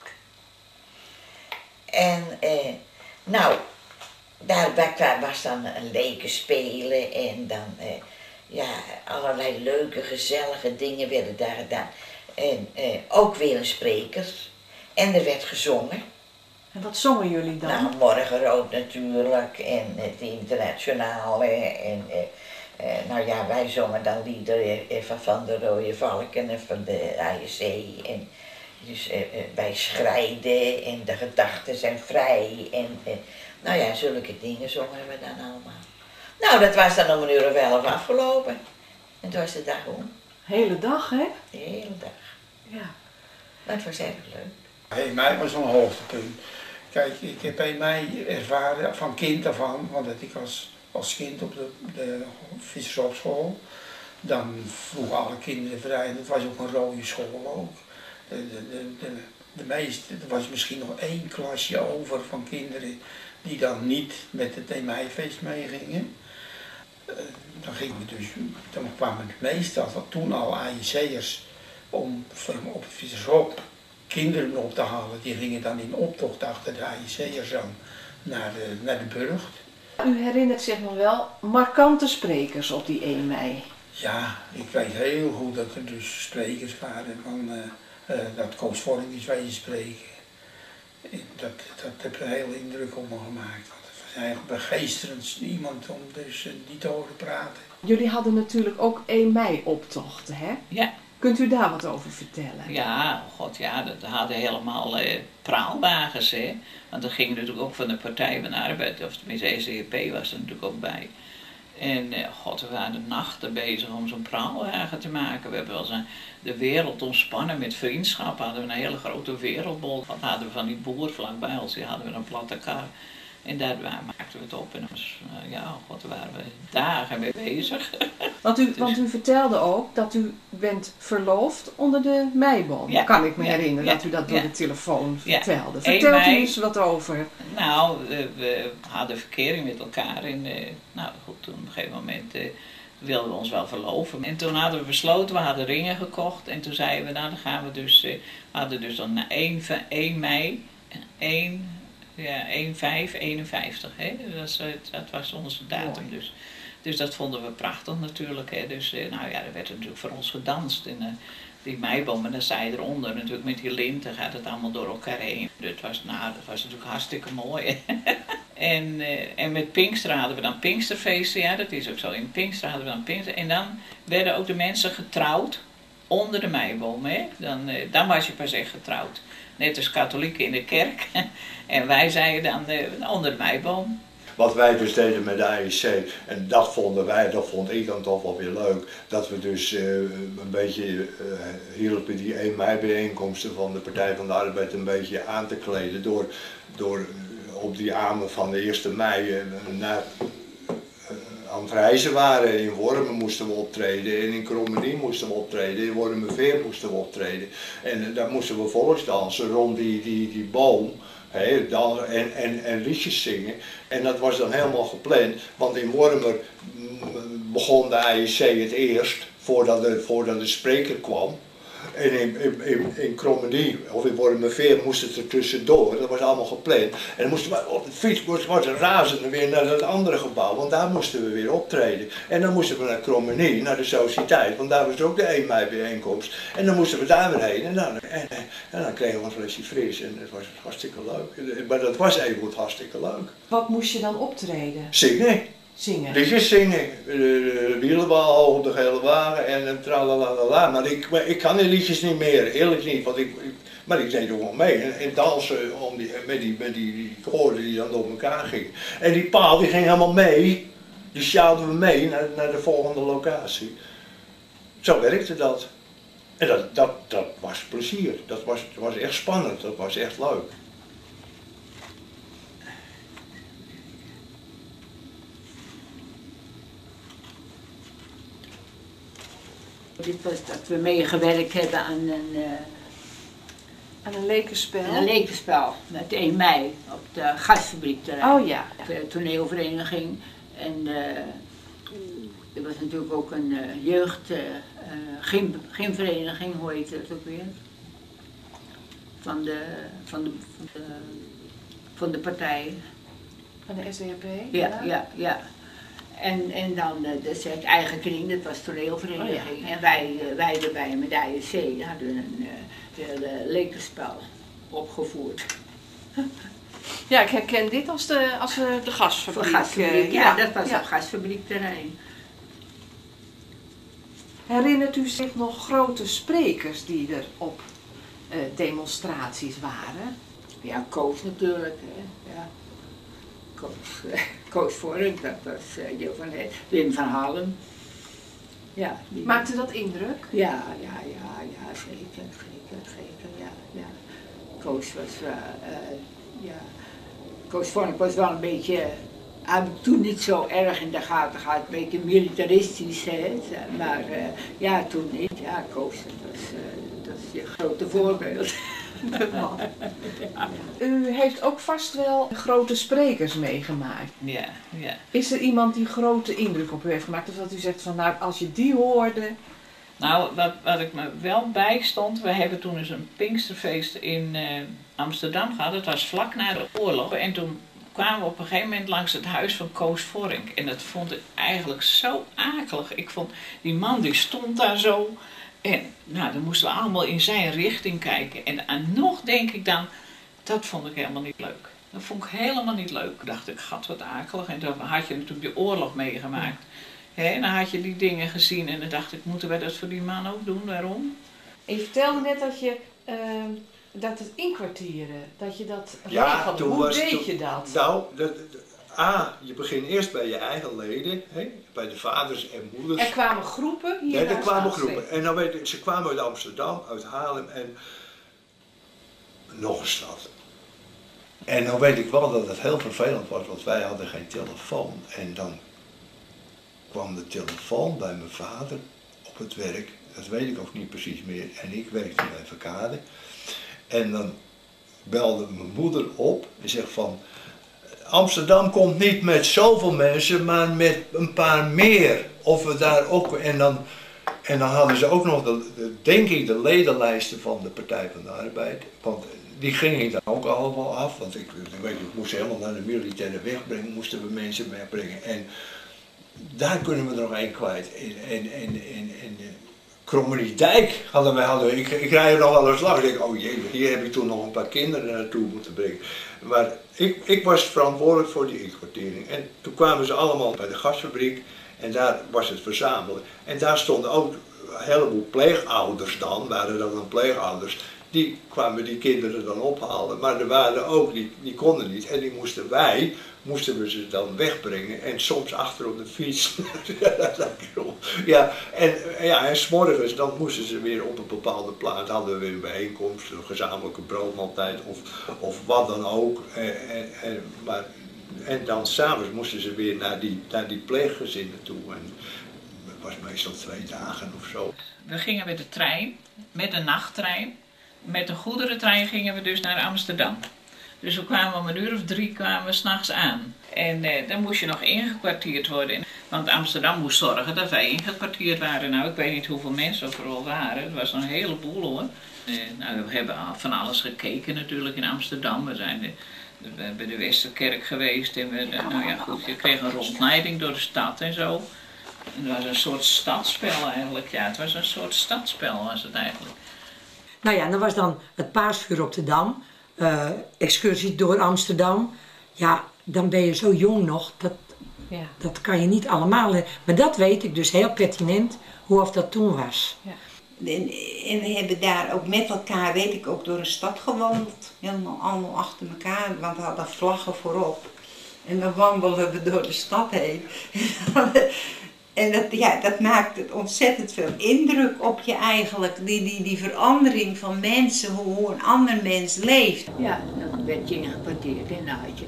En eh, nou, daar was dan een leken spelen en dan eh, ja, allerlei leuke, gezellige dingen werden daar gedaan. En eh, ook weer een spreker. En er werd gezongen. En wat zongen jullie dan? Nou, Morgenrood natuurlijk en het Internationale en eh, eh, nou ja, wij zongen dan liederen eh, van, van de Rode Valken en van de A J C en dus eh, eh, wij schrijden en de gedachten zijn vrij en eh, nou ja, zulke dingen zongen we dan allemaal. Nou, dat was dan om een uur of elf afgelopen en toen was de dag om. Hele dag, hè? De hele dag. Ja. Maar het was erg leuk. één mei was een hoogtepunt. Kijk, ik heb één mei ervaren van kind af aan, want ik was als kind op de, de vissersopschool. Dan vroegen alle kinderen vrij, en het was ook een rode school ook. De, de, de, de, de meeste, er was misschien nog één klasje over van kinderen die dan niet met het één meifeest meegingen. Uh, dan gingen we dus, dan kwamen de meeste, toen al A J C'ers, om op het vissershop kinderen op te halen. Die gingen dan in optocht achter de A I C'ers aan naar de, naar de burcht. U herinnert zich nog wel markante sprekers op die één mei. Ja, ik weet heel goed dat er dus sprekers waren van uh, uh, dat Koos Vorm is wij spreken. En dat, dat heeft een hele indruk op me gemaakt. Want het was eigenlijk begeisterend iemand om dus uh, niet te horen praten. Jullie hadden natuurlijk ook één mei optochten, hè? Ja. Kunt u daar wat over vertellen? Ja, god ja, dat hadden helemaal eh, praalwagens, hè. Want dat ging natuurlijk ook van de Partij van de Arbeid, of tenminste S D A P was er natuurlijk ook bij. En eh, god, we waren nachten bezig om zo'n praalwagen te maken. We hebben wel eens de wereld ontspannen met vriendschap, hadden we een hele grote wereldbol. Wat hadden we van die boer vlakbij ons, die hadden we een platte kar. En daar maakten we het op en was, uh, ja, god, daar waren we dagen mee bezig. Want u, Dus- want u vertelde ook dat u bent verloofd onder de meiboom. Ja, Kan ik me ja, herinneren ja, dat u dat door ja. de telefoon Ja, vertelde. één Vertelt u mei. eens wat over. Nou, we, we hadden verkering met elkaar en uh, nou goed, toen op een gegeven moment uh, wilden we ons wel verloven. En toen hadden we besloten, we hadden ringen gekocht en toen zeiden we, nou dan gaan we dus, uh, we hadden dus dan één mei, één, ja, één vijf eenenvijftig, hè? Dat, was, dat was onze datum Mooi. dus. Dus dat vonden we prachtig natuurlijk, hè? Dus uh, nou ja, er werd natuurlijk voor ons gedanst en uh, die meiboom en dan sta je eronder natuurlijk met die linten gaat het allemaal door elkaar heen. Dat was, nou, dat was natuurlijk hartstikke mooi. en, uh, en met Pinkster hadden we dan Pinksterfeesten, ja dat is ook zo. In Pinkster hadden we dan Pinkster en dan werden ook de mensen getrouwd onder de meiboom, hè. Dan, uh, dan was je pas echt getrouwd. Net als katholieken in de kerk. en wij zeiden dan uh, onder de meiboom. Wat wij dus deden met de A I C, en dat vonden wij, dat vond ik dan toch wel weer leuk, dat we dus uh, een beetje uh, hielpen die één mei bijeenkomsten van de Partij van de Arbeid een beetje aan te kleden door, door uh, op die avonden van de eerste mei uh, naar, uh, aan het reizen waren. In Wormen moesten we optreden, en in Krommenie moesten we optreden, in Wormerveer moesten we optreden. En uh, daar moesten we volksdansen rond die, die, die boom. He, dan, en, en, en liedjes zingen. En dat was dan helemaal gepland, want in Wormer begon de A I C het eerst, voordat de, voordat de spreker kwam. En in, in, in, in Krommenie, of in Wormerveer, moest het er tussendoor, dat was allemaal gepland. En dan moesten we op de fiets, was het razende weer naar het andere gebouw, want daar moesten we weer optreden. En dan moesten we naar Krommenie, naar de Sociëteit, want daar was ook de één mei bijeenkomst. En dan moesten we daar weer heen en dan, en, en dan kregen we een flesje fris en het was hartstikke leuk. Maar dat was even goed hartstikke leuk. Wat moest je dan optreden? Zingen. Zingen? Liedjes zingen, de wielenbal hoog op de gele wagen en tralalala. Maar ik, maar ik kan die liedjes niet meer, eerlijk niet. Want ik, ik, maar ik deed er gewoon mee en, en dansen om die, met die, met die, die koorden die dan door elkaar gingen. En die paal die ging helemaal mee, die sjouwden we mee naar, naar de volgende locatie. Zo werkte dat. En dat, dat, dat was plezier, dat was, dat was echt spannend, dat was echt leuk. Dit was dat we meegewerkt hebben aan een, uh, Aan een lekenspel? een lekenspel met één mei op de gasfabriekterrein. Oh ja. De toneelvereniging. En uh, er was natuurlijk ook een uh, jeugd, uh, gym, gymvereniging, hoe heet het ook weer? Van de, van de, van de, van de partij. Van de S D A P? Ja, ja, ja. En, en dan uh, dus het eigen kring, dat was toneelvereniging. Oh ja. En wij, uh, wij erbij met de A I C hadden een uh, lekenspel opgevoerd. Ja, ik herken dit als de, als uh, de Voor gasfabriek. gasfabriek, uh, ja, dat was ja. op gasfabriekterrein. Herinnert u zich nog grote sprekers die er op uh, demonstraties waren? Ja, Koos natuurlijk. Hè. Ja. Koos, uh, Koos Vork, dat was uh, deel van het. Wim van Halen. Ja, die... Maakte dat indruk? Ja, ja, ja, ja, zeker, zeker, zeker, ja, ja. Koos was, uh, uh, ja, Koos Vork was wel een beetje, uh, toen niet zo erg in de gaten gehad, een beetje militaristisch, hè, maar uh, ja, toen niet, ja, Koos, dat was, uh, dat is je grote voorbeeld. Ja. U heeft ook vast wel grote sprekers meegemaakt. Ja, ja. Is er iemand die grote indruk op u heeft gemaakt? Of dat u zegt van nou, als je die hoorde, Nou, wat, wat ik me wel bijstond, we hebben toen eens een Pinksterfeest in uh, Amsterdam gehad. Dat was vlak na de oorlog. En toen kwamen we op een gegeven moment langs het huis van Koos Vorink. En dat vond ik eigenlijk zo akelig. Ik vond, die man die stond daar zo. En nou, dan moesten we allemaal in zijn richting kijken. En, en nog denk ik dan, dat vond ik helemaal niet leuk. Dat vond ik helemaal niet leuk. Toen dacht ik, gat wat akelig. En toen had je natuurlijk de oorlog meegemaakt. He, en dan had je die dingen gezien en dan dacht ik, moeten wij dat voor die man ook doen? Waarom? Je vertelde net dat je uh, dat het inkwartieren, dat je dat Ja, regelde. toen Hoe was deed toen, je dat? Nou, de, de, de, A, je begint eerst bij je eigen leden, hè, bij de vaders en moeders. Er kwamen groepen hier. Ja, er kwamen groepen. En dan weet ik, ze kwamen uit Amsterdam, uit Haarlem en nog een stad. En dan weet ik wel dat het heel vervelend was, want wij hadden geen telefoon. En dan kwam de telefoon bij mijn vader op het werk, dat weet ik ook niet precies meer. En ik werkte bij Verkade. En dan belde mijn moeder op en zegt van, Amsterdam komt niet met zoveel mensen, maar met een paar meer. Of we daar ook, en dan, en dan hadden ze ook nog, de, de, denk ik, de ledenlijsten van de Partij van de Arbeid. Want die ging ik dan ook allemaal af, want ik, ik, weet, ik moest helemaal naar de militaire weg brengen, moesten we mensen wegbrengen. En daar kunnen we er nog één kwijt. En, en, en, en, en Krommeniedijk hadden wij, hadden we, ik, ik rijd er nog wel eens langs. Ik denk, oh jee, hier heb ik toen nog een paar kinderen naartoe moeten brengen. Maar ik, ik was verantwoordelijk voor die inkwartering. En toen kwamen ze allemaal bij de gasfabriek en daar was het verzamelen. En daar stonden ook een heleboel pleegouders dan, waren dan een pleegouders. Die kwamen die kinderen dan ophalen, maar er waren ook, die, die konden niet en die moesten wij, moesten we ze dan wegbrengen en soms achter op de fiets. ja, en, ja, en 's morgens dan moesten ze weer op een bepaalde plaats, hadden we weer een bijeenkomst, een gezamenlijke broodmaaltijd of, of wat dan ook. En, en, en, maar, en dan s'avonds moesten ze weer naar die, naar die pleeggezinnen toe. En het was meestal twee dagen of zo. We gingen met de trein, met de nachttrein. Met de goederentrein gingen we dus naar Amsterdam. Dus we kwamen om een uur of drie kwamen we 's nachts aan. En eh, dan moest je nog ingekwartierd worden. Want Amsterdam moest zorgen dat wij ingekwartierd waren. Nou, ik weet niet hoeveel mensen er vooral waren. Het was een heleboel hoor. Eh, nou, we hebben van alles gekeken natuurlijk in Amsterdam. We zijn de, de, bij de Westerkerk geweest. En we, nou ja goed, je kreeg een rondleiding door de stad en zo. En het was een soort stadsspel eigenlijk. Ja, het was een soort stadsspel was het eigenlijk. Nou ja, dan was dan het Paasvuur op de Dam, uh, excursie door Amsterdam. Ja, dan ben je zo jong nog, dat, ja. dat kan je niet allemaal. Maar dat weet ik dus heel pertinent, hoe of dat toen was. Ja. En, en we hebben daar ook met elkaar, weet ik, ook door een stad gewandeld. Helemaal allemaal achter elkaar, want we hadden vlaggen voorop. En dan wandelden we door de stad heen. En dat, ja, dat maakt het ontzettend veel indruk op je eigenlijk, die, die, die verandering van mensen, hoe, hoe een ander mens leeft. Ja, dan werd je ingekwartierd en dan had je,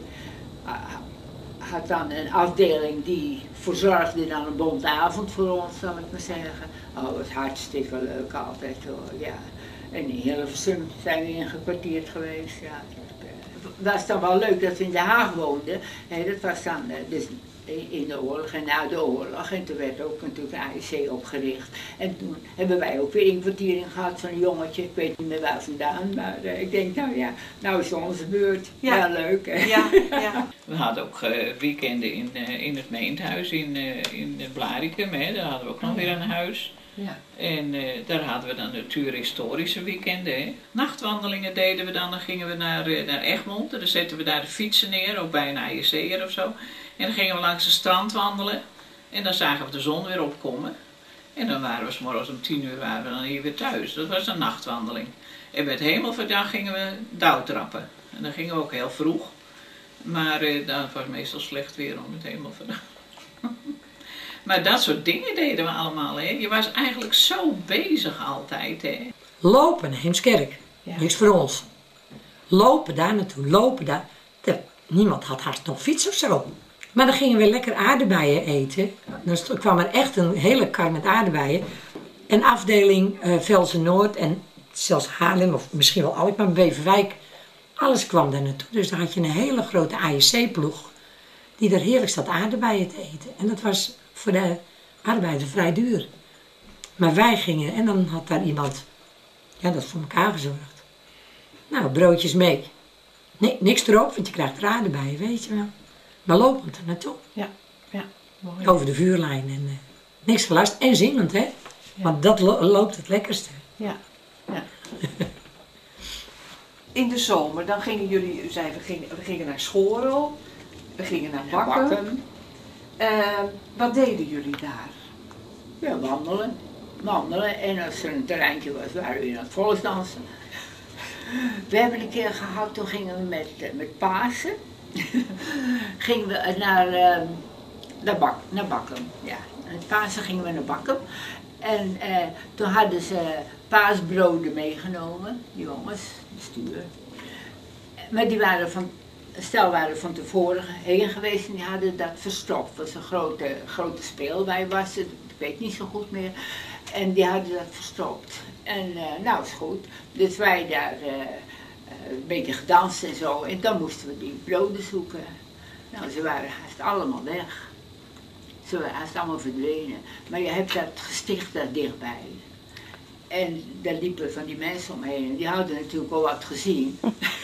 had dan een afdeling die verzorgde dan een bonte avond voor ons, zal ik maar zeggen. Oh, dat was hartstikke leuk altijd hoor, ja. En in Hilversum zijn we ingekwartierd geweest, ja. Het was dan wel leuk dat we in Den Haag woonden, nee, dat was dan, dus in de oorlog en na de oorlog. En toen werd ook natuurlijk de A I C opgericht. En toen hebben wij ook weer inkwartiering gehad van een jongetje. Ik weet niet meer waar vandaan, maar uh, ik denk, nou ja, nou is onze beurt. Ja, ja leuk hè. Ja, ja. We hadden ook uh, weekenden in, uh, in het Meenthuis in, uh, in Blaricum. Hè. Daar hadden we ook nog weer een huis. Ja. En uh, daar hadden we dan natuurhistorische weekenden. Hè. Nachtwandelingen deden we dan. Dan gingen we naar, uh, naar Egmond. Dan zetten we daar de fietsen neer, ook bij een A I C'er of zo. En dan gingen we langs het strand wandelen. En dan zagen we de zon weer opkomen. En dan waren we 's morgens om tien uur waren we dan hier weer thuis. Dat was een nachtwandeling. En met hemelverdag gingen we dauwtrappen. En dan gingen we ook heel vroeg. Maar uh, dat was meestal slecht weer om het hemelverdag. Maar dat soort dingen deden we allemaal. Hè. Je was eigenlijk zo bezig altijd. Hè. Lopen naar Heemskerk. Ja. Niks voor ons. Lopen daar naartoe. Lopen daar. De, niemand had haast nog fiets of zo. Maar dan gingen we lekker aardbeien eten. Dan kwam er echt een hele kar met aardbeien. En afdeling uh, Velzen Noord en zelfs Haarlem of misschien wel Alkmaar, Beverwijk. Alles kwam daar naartoe. Dus dan had je een hele grote A I C-ploeg die er heerlijk zat aardbeien te eten. En dat was voor de arbeider vrij duur. Maar wij gingen en dan had daar iemand ja, dat voor elkaar gezorgd. Nou, broodjes mee. Nee, niks erop, want je krijgt raden bij, weet je wel. Maar lopend er naartoe. Ja, ja, mooi. Over de vuurlijn en uh, niks gelast. En zingend, hè. Ja. Want dat lo loopt het lekkerste. Ja, ja. In de zomer, dan gingen jullie, u zei we gingen, we gingen naar Schorel, we gingen naar Bakken. Bakken. Uh, wat deden jullie daar? Ja, wandelen. Wandelen. En als er een terreintje was, waren we in het volksdansen. We hebben een keer gehad, toen gingen we met, met Pasen. gingen we naar, uh, naar, Bak, naar Bakken. Ja. Met Pasen gingen we naar Bakken. En uh, toen hadden ze paasbroden meegenomen, die jongens, de stuur. Maar die waren van, stel waren van tevoren heen geweest en die hadden dat verstopt. Dat was een grote, grote speelwei was het, ik weet niet zo goed meer. En die hadden dat verstopt. En uh, nou is goed, dus wij daar uh, uh, een beetje gedanst en zo. En dan moesten we die broden zoeken. Nou, ze waren haast allemaal weg. Ze waren haast allemaal verdwenen. Maar je hebt dat gesticht daar dichtbij. En daar liepen van die mensen omheen. En die hadden natuurlijk al wat gezien.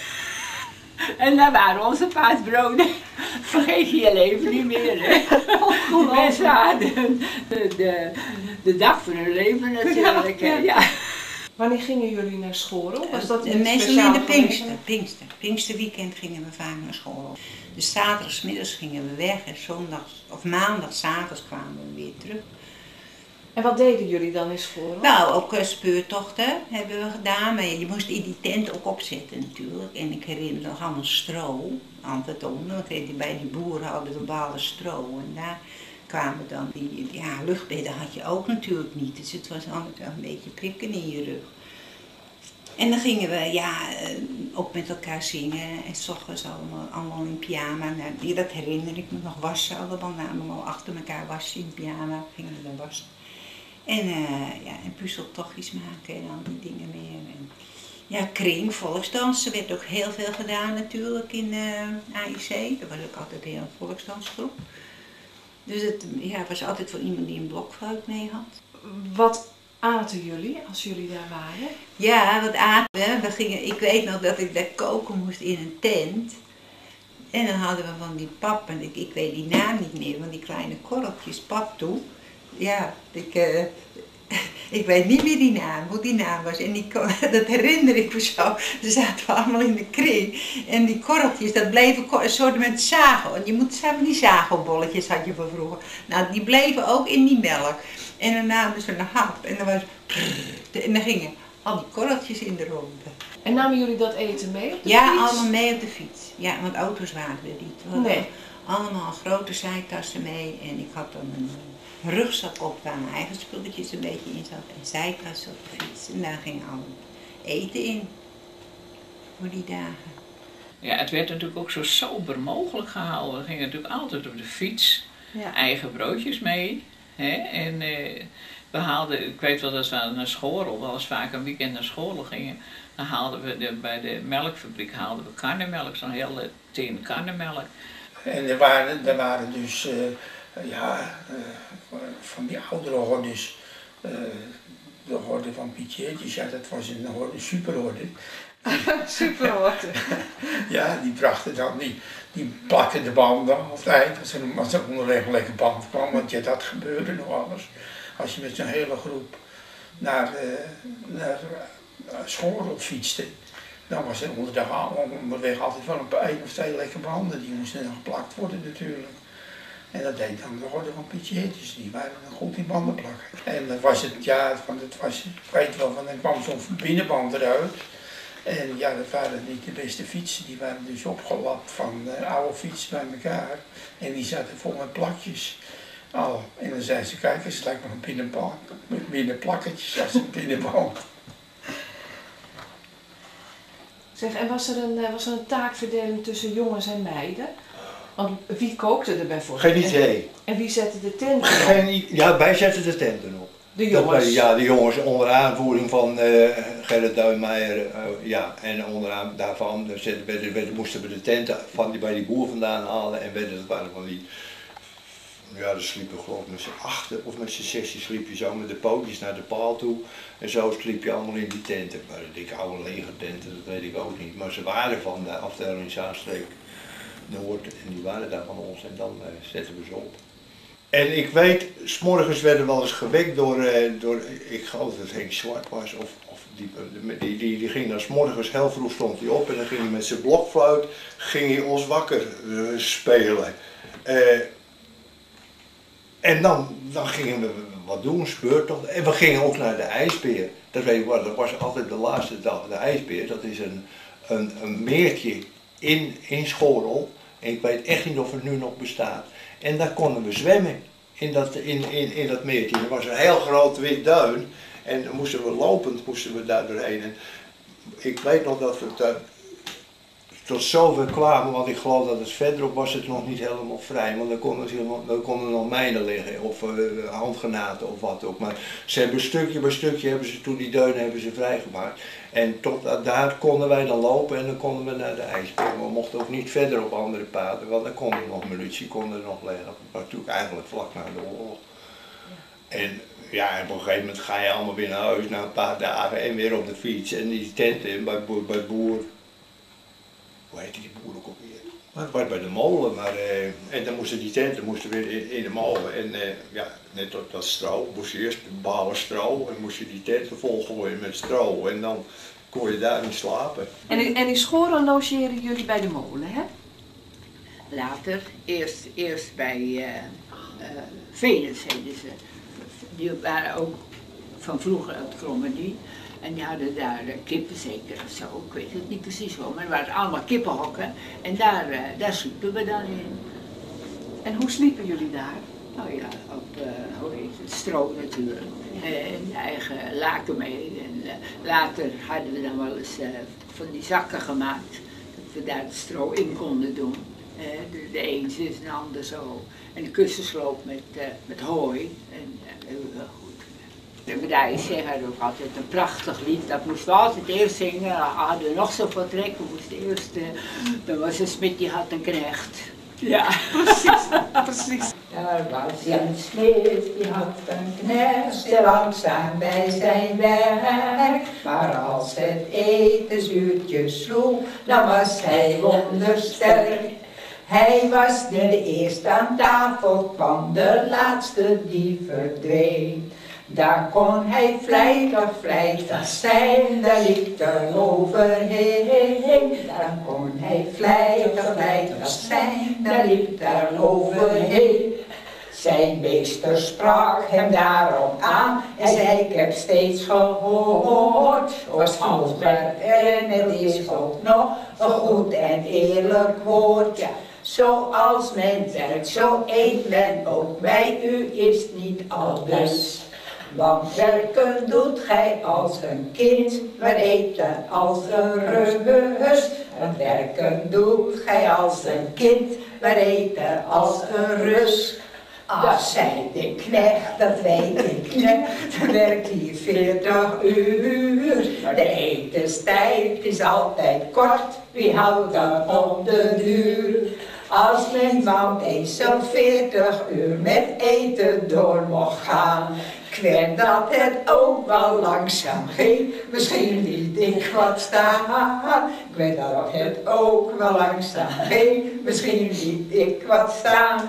En daar waren onze paasbroden. Vergeet je je leven niet meer, hè? Die mensen hadden de, de, de dag van hun leven natuurlijk. Ja, ja. Wanneer gingen jullie naar Schorel? Was dat Uh, meestal in de Pinkster. Pinkster. Pinksterweekend gingen we vaak naar school. Dus zaterdagsmiddags gingen we weg en zondags, of maandagzaterdags kwamen we weer terug. En wat deden jullie dan in Schorel? Nou, ook uh, speurtochten hebben we gedaan, maar je moest in die tent ook opzetten natuurlijk. En ik herinner nog allemaal stro, altijd onder, want bij die boeren hadden we bepaalde stro. En daar kwamen dan die, ja, luchtbedden had je ook natuurlijk niet, dus het was altijd wel een beetje prikken in je rug. En dan gingen we ja, ook met elkaar zingen en 's ochtends allemaal, allemaal in pyjama. Nou, dat herinner ik me nog, wassen allemaal, allemaal achter elkaar wassen in pyjama, gingen we dan wassen. En, uh, ja, en puzzeltochtjes maken en al die dingen meer. En, ja, kring, volksdansen werd ook heel veel gedaan natuurlijk in uh, A I C. Dat was ook altijd een hele volksdansgroep. Dus het ja, was altijd voor iemand die een blokfluit mee had. Wat aten jullie als jullie daar waren? Ja, wat aten we? we gingen, ik weet nog dat ik daar koken moest in een tent. En dan hadden we van die pap, en ik, ik weet die naam niet meer, van die kleine korreltjes pap toe. Ja, ik, uh, ik weet niet meer die naam, hoe die naam was. En die, dat herinner ik me zo. Dan zaten we allemaal in de kring. En die korreltjes, dat bleven een soort met zagen. Je moet samen die zagelbolletjes had je van vroeger. Nou, die bleven ook in die melk. En dan namen ze een hap. En dan was en dan gingen al die korreltjes in de ronde. En namen jullie dat eten mee op de ja, fiets? Ja, allemaal mee op de fiets. Ja, want auto's waren er niet. We hadden nee. allemaal grote zijtassen mee. En ik had dan een rugzak op waar mijn eigen spulletjes een beetje in zat. En zijtassen op de fiets. En daar ging al eten in. Voor die dagen. Ja, het werd natuurlijk ook zo sober mogelijk gehouden. We gingen natuurlijk altijd op de fiets. Ja. Eigen broodjes mee. Hè? En eh, we haalden, ik weet wel dat we naar Schorel, wel eens vaak een weekend naar Schorel gingen. Dan haalden we de, bij de melkfabriek haalden we karnemelk, zo'n hele tin karnemelk. En er waren, er waren dus, uh, ja, uh, van die oudere hordes, uh, de horde van Pietjeetjes, ja dat was een horde, superhorde. Superhorde. Ja, die brachten dan, die, die plakken de banden altijd, als er, als er een onregellijke band kwam, want ja, dat gebeurde nog alles. Als je met zo'n hele groep naar, uh, naar uh, Schorel fietste, dan was er onderdag, onderweg altijd wel een één of twee lekke banden, die moesten dan geplakt worden natuurlijk. En dat deed dan de horde van Pietjeetjes, die waren dan goed in banden plakken. En dan was het, ja, want het was, ik weet wel, van, dan kwam zo'n binnenband eruit. En ja, dat waren niet de beste fietsen, die waren dus opgelapt van uh, oude fietsen bij elkaar. En die zaten vol met plakjes. Oh, en dan zei ze, kijk eens, het lijkt me een binnenband, met binnenplakketjes als een binnenband. Zeg, en was er, een, was er een taakverdeling tussen jongens en meiden? Want wie kookte er bijvoorbeeld? Geen idee. En, en wie zette de tenten op? Geen, ja, wij zetten de tenten op. De jongens? Dat, ja, de jongens onder aanvoering van uh, Gerrit Duinmeijer. Uh, ja, en onderaan daarvan dus werden, werden, moesten we de tenten van die, bij die boer vandaan halen. En werden, dat waren van die ja, dan sliep je geloof ik met z'n achten of met z'n zestien sliep je zo met de pootjes naar de paal toe. En zo sliep je allemaal in die tenten. Maar ik oude legertenten, dat weet ik ook niet. Maar ze waren van de afdeling Zaanstreek Noord en die waren daar van ons en dan uh, zetten we ze op. En ik weet, 's morgens werden we wel eens gewekt door, uh, door ik geloof dat het Henk Zwart was, of, of die, die, die, die ging dan 's morgens heel vroeg stond hij op en dan ging hij met zijn blokfluit ging hij ons wakker uh, spelen. Uh, en dan, dan gingen we wat doen, speurtocht. En we gingen ook naar de IJsbeer. Dat weet ik wel, dat was altijd de laatste dag. De IJsbeer, dat is een, een, een meertje in, in Schorel. En ik weet echt niet of het nu nog bestaat. En daar konden we zwemmen in dat, in, in, in dat meertje. Er was een heel groot wit duin. En dan moesten we lopend moesten we daar doorheen. En ik weet nog dat we daar tot zover kwamen, want ik geloof dat het verderop was het nog niet helemaal vrij. Want dan konden, ze, dan konden nog mijnen liggen of uh, handgranaten of wat ook. Maar ze hebben stukje bij stukje, hebben ze, toen die deunen hebben ze vrijgemaakt. En tot daar konden wij dan lopen en dan konden we naar de IJsbeer. We mochten ook niet verder op andere paden, want dan kon er nog munitie, kon er nog liggen. Dat was natuurlijk eigenlijk vlak na de oorlog. En ja, op een gegeven moment ga je allemaal weer naar huis na een paar dagen en weer op de fiets. En die tenten bij, bij boer. Hoe heette die boer ook alweer? Maar het was bij de molen, maar uh, en dan moesten die tenten moesten weer in, in de molen. En uh, ja, net op dat stro, moest je eerst bouwen stro en moest je die tenten volgooien met stro. En dan kon je daar niet slapen. En in, en in Schorel logeren jullie bij de molen, hè? Later, eerst, eerst bij uh, uh, Venus, heette ze. Die waren ook van vroeger uit Krommenie. En die hadden daar uh, kippen zeker of zo, ik weet het niet precies wel, maar er waren allemaal kippenhokken en daar, uh, daar sliepen we dan in. En hoe sliepen jullie daar? Nou ja, op uh, hoe heet het, stro natuurlijk, uh, en eigen laken mee. En uh, later hadden we dan wel eens uh, van die zakken gemaakt, dat we daar het stro in konden doen. Uh, de, de een zus en de ander zo. En de kussensloop met, uh, met hooi. En, uh, heel goed. De I J C had ook altijd een prachtig lied, dat moesten we altijd eerst zingen. Dan hadden we nog zoveel trek, we moesten eerst, uh, dan was een smid die had een knecht. Ja, precies, precies. Er was een smid die had een knecht, langzaam bij zijn werk. Maar als het etensuurtje sloeg, dan was hij wondersterk. Hij was de eerste aan tafel, kwam de laatste die verdween. Daar kon hij vlijtig, vlijtig zijn, daar liep er overheen. Daar kon hij vlijtig, vlijtig zijn, daar liep er overheen. Zijn meester sprak hem daarop aan en zei: ik heb steeds gehoord, was vroeger en het is ook nog een goed en eerlijk woord. Ja, zoals men werkt, zo eet men ook bij u, is niet aldus. Want werken doet gij als een kind, maar eten als een rust. Want werken doet gij als een kind, maar eten als een rust. Ach, zei de knecht, dat weet ik net, dan werkt hier veertig uur. Maar de etenstijd is altijd kort, wie houdt dan op de duur? Als men wou eens zo'n veertig uur met eten door mocht gaan, ik weet dat het ook wel langzaam ging, misschien liet ik wat staan. Ik weet dat het ook wel langzaam ging, misschien liet ik wat staan.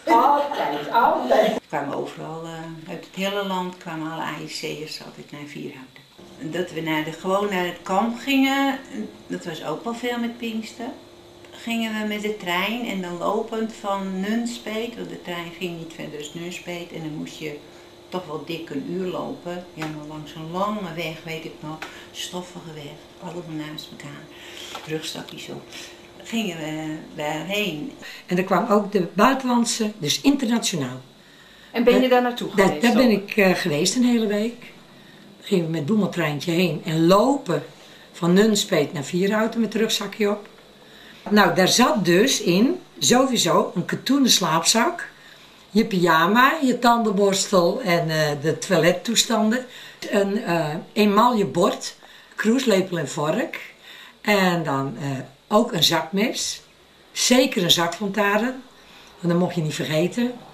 Altijd, altijd. We kwamen overal, uh, uit het hele land kwamen alle A I C'ers altijd naar Vierhouten. Dat we naar de, gewoon naar het kamp gingen, dat was ook wel veel met Pinkster. Gingen we met de trein en dan lopend van Nunspeet, want de trein ging niet verder dan Nunspeet en dan moest je toch wel dik een uur lopen. Ja, maar langs een lange weg, weet ik nog, stoffige weg, allemaal naast elkaar, rugzakjes op. Gingen we daarheen. En er kwam ook de buitenlandse, dus internationaal. En ben je daar naartoe geweest? Daar, daar ben ik uh, geweest een hele week. Gingen we met het boemeltreintje heen en lopen van Nunspeet naar Vierhouten met het rugzakje op. Nou, daar zat dus in, sowieso, een katoenen slaapzak, je pyjama, je tandenborstel en uh, de toilettoestanden, een uh, emaille bord, kroeslepel en vork en dan uh, ook een zakmes, zeker een zaklantaarn, want dat mocht je niet vergeten.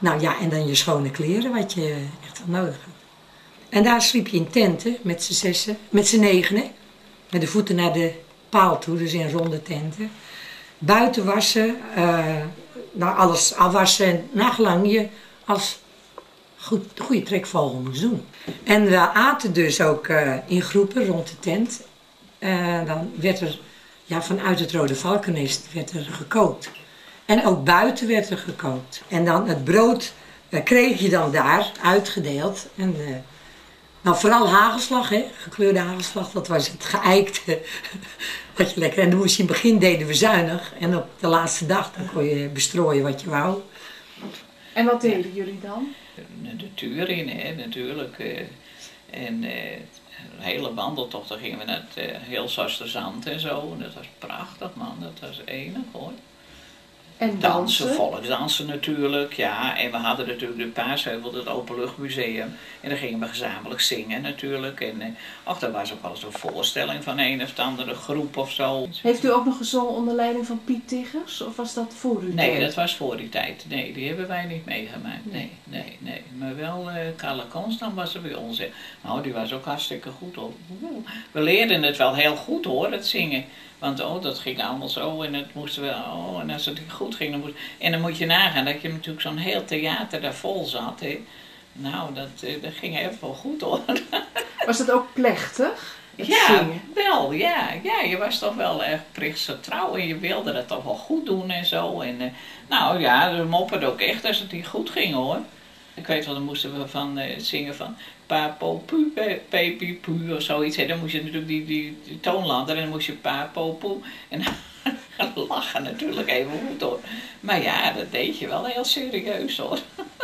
Nou ja, en dan je schone kleren, wat je echt wel nodig had. En daar sliep je in tenten met z'n zessen, met z'n negenen. Met de voeten naar de paal toe, dus in ronde tenten. Buiten wassen, uh, nou alles afwassen en nagelang je als goed, goede trekvogel moest doen. En we aten dus ook uh, in groepen rond de tent. Uh, dan werd er, ja, vanuit het Rode Valkennest werd er gekookt. En ook buiten werd er gekookt. En dan het brood uh, kreeg je dan daar uitgedeeld. En, uh, nou, vooral hagelslag, hè? Gekleurde hagelslag, dat was het geëikte. Wat je lekker. En dan moest je in het begin deden we zuinig. En op de laatste dag dan kon je bestrooien wat je wou. En wat deden jullie dan? De tuur in, hè, natuurlijk. En uh, hele wandeltochten gingen we naar het uh, heel Sasterzand en zo. En dat was prachtig, man. Dat was enig, hoor. En dansen? dansen, volksdansen natuurlijk, ja. En we hadden natuurlijk de Paasheuvel, het Openluchtmuseum. En dan gingen we gezamenlijk zingen natuurlijk. En uh, ach, daar was ook wel eens een voorstelling van een of andere groep of zo. Heeft u ook nog gezongen onder leiding van Piet Tiggers? Of was dat voor uw Nee, tijd? dat was voor die tijd. Nee, die hebben wij niet meegemaakt. Nee, nee, nee. Maar wel uh, Carla Constant was er bij ons. Hè. Nou, die was ook hartstikke goed hoor. We leerden het wel heel goed hoor, het zingen. Want oh, dat ging allemaal zo en het moesten we, oh, en als het niet goed ging, dan moest... En dan moet je nagaan dat je natuurlijk zo'n heel theater daar vol zat, hè. Nou, dat, dat ging even wel goed hoor. Was dat ook plechtig? Het ja, zingen? wel, ja. Ja, je was toch wel erg plichtsgetrouw en je wilde dat toch wel goed doen en zo. En uh, nou ja, we mopperden ook echt als het niet goed ging hoor. Ik weet wel, dan moesten we van uh, zingen van papo pu pepi pu of zoiets. Hè. Dan moest je natuurlijk die, die, die toonlander en dan moest je papo pu. En dan lachen natuurlijk even goed hoor. Maar ja, dat deed je wel heel serieus hoor.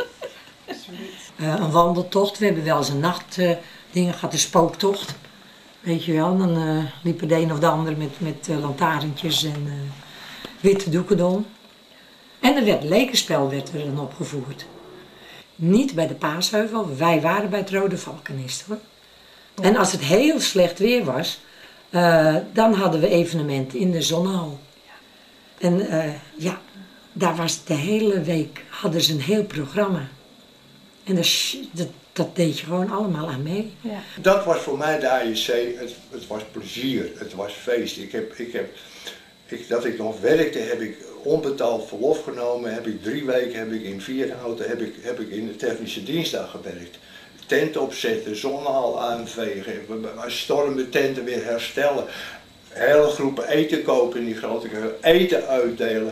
Uh, een wandeltocht, we hebben wel eens een nacht uh, dingen gehad, een spooktocht. Weet je wel, dan uh, liepen de een of de ander met, met uh, lantaarntjes en uh, witte doeken om. En er werd lekenspel werd er dan opgevoerd. Niet bij de Paasheuvel, wij waren bij het Rode Valkennest hoor. En als het heel slecht weer was, uh, dan hadden we evenementen in de Zonnehal. En uh, ja, daar was de hele week, hadden ze een heel programma. En dat, dat, dat deed je gewoon allemaal aan mee. Ja. Dat was voor mij de A J C, het, het was plezier, het was feest. Ik heb, ik heb, ik, dat ik nog werkte, heb ik onbetaald verlof genomen, heb ik drie weken heb ik in Vierhouten heb ik, heb ik in de technische dienstdag gewerkt. Tent opzetten, zonnehal aanvegen, stormen tenten weer herstellen. Hele groepen eten kopen in die grote keuken, eten uitdelen.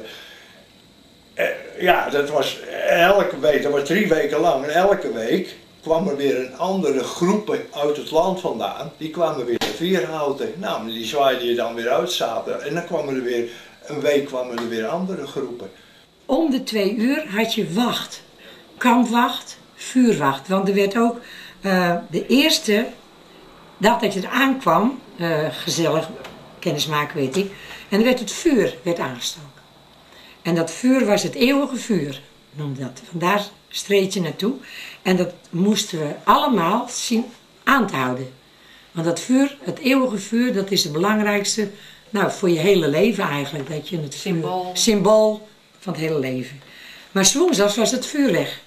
Ja, dat was elke week, dat was drie weken lang en elke week kwam er weer een andere groep uit het land vandaan. Die kwamen weer naar Vierhouten. Nou, die zwaaide je dan weer uit zaterdag en dan kwamen er weer, een week kwamen er weer andere groepen. Om de twee uur had je wacht, kampwacht, vuurwacht. Want er werd ook uh, de eerste dag dat je er aankwam, uh, gezellig kennismaken weet ik, en er werd het vuur werd aangestoken. En dat vuur was het eeuwige vuur, noemde dat. Vandaar streed je naartoe. En dat moesten we allemaal zien aan te houden. Want dat vuur, het eeuwige vuur, dat is het belangrijkste, nou, voor je hele leven eigenlijk. Dat je het vuur, Symbool. Symbool van het hele leven. Maar 's woensdags was het vuur weg.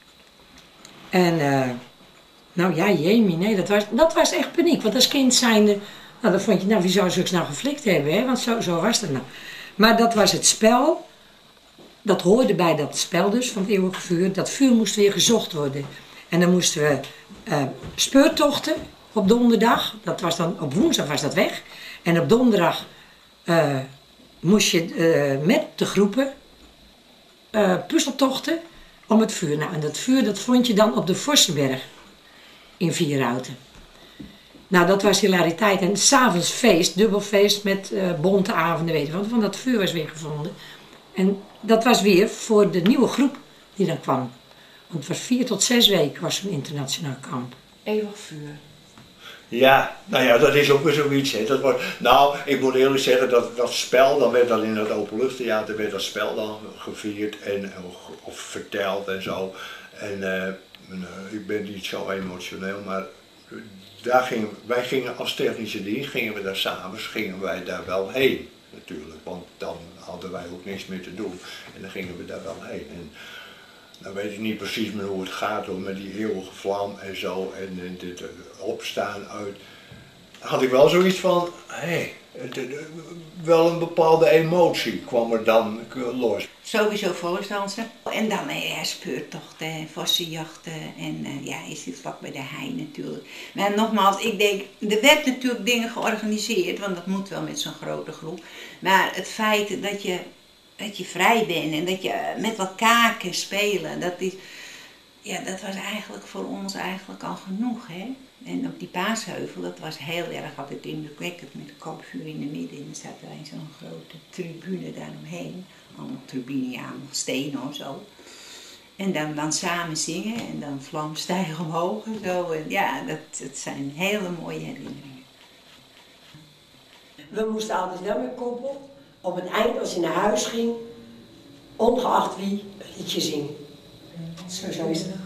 En, uh, nou ja, jemie, nee, dat was, dat was echt paniek. Want als kind zijnde, nou, dan vond je, nou, wie zou zulks nou geflikt hebben, hè? Want zo, zo was het nou. Maar dat was het spel. Dat hoorde bij dat spel dus, van het eeuwige vuur. Dat vuur moest weer gezocht worden. En dan moesten we uh, speurtochten op donderdag. Dat was dan, op woensdag was dat weg. En op donderdag uh, moest je uh, met de groepen uh, puzzeltochten om het vuur. Nou, en dat vuur dat vond je dan op de Vossenberg in Vierhouten. Nou, dat was hilariteit. En 's avonds feest, dubbel feest met uh, bonte avonden, weet je. Want van dat vuur was weer gevonden. En dat was weer voor de nieuwe groep die dan kwam. Want het was vier tot zes weken was zo'n internationaal kamp. Eeuwig vuur. Ja, nou ja, dat is ook weer zoiets. Hè. Dat wordt, nou, ik moet eerlijk zeggen, dat, dat spel, dan werd dan in het openluchttheater, werd dat spel dan gevierd en, of, of verteld en zo. En uh, ik ben niet zo emotioneel, maar daar gingen, wij gingen als technische dienst, gingen we daar s'avonds, gingen wij daar wel heen natuurlijk. Want dan hadden wij ook niks meer te doen en dan gingen we daar wel heen. En dan weet ik niet precies meer hoe het gaat hoor, met die eeuwige vlam en zo en, en dit uh, opstaan uit. Had ik wel zoiets van, hé, hey, wel een bepaalde emotie kwam er dan los. Sowieso volksdansen. En dan uh, ja, speurtochten, vossenjachten en uh, ja, je zit vlak bij de hei natuurlijk. Maar nogmaals, ik denk, er werd natuurlijk dingen georganiseerd, want dat moet wel met zo'n grote groep. Maar het feit dat je, dat je vrij bent en dat je met elkaar kan spelen, dat is, ja, dat was eigenlijk voor ons eigenlijk al genoeg, hè. En op die Paasheuvel, dat was heel erg altijd indrukwekkend met de kampvuur in de midden. En dan zaten wij in zo'n grote tribune daaromheen. Allemaal tribune, ja, nog stenen of zo. En dan, dan samen zingen en dan vlam stijgen omhoog en zo. En ja, dat, dat zijn hele mooie herinneringen. We moesten altijd wel met koppel. Op het eind, als je naar huis ging, ongeacht wie, een liedje zingen. Zo, zo is het.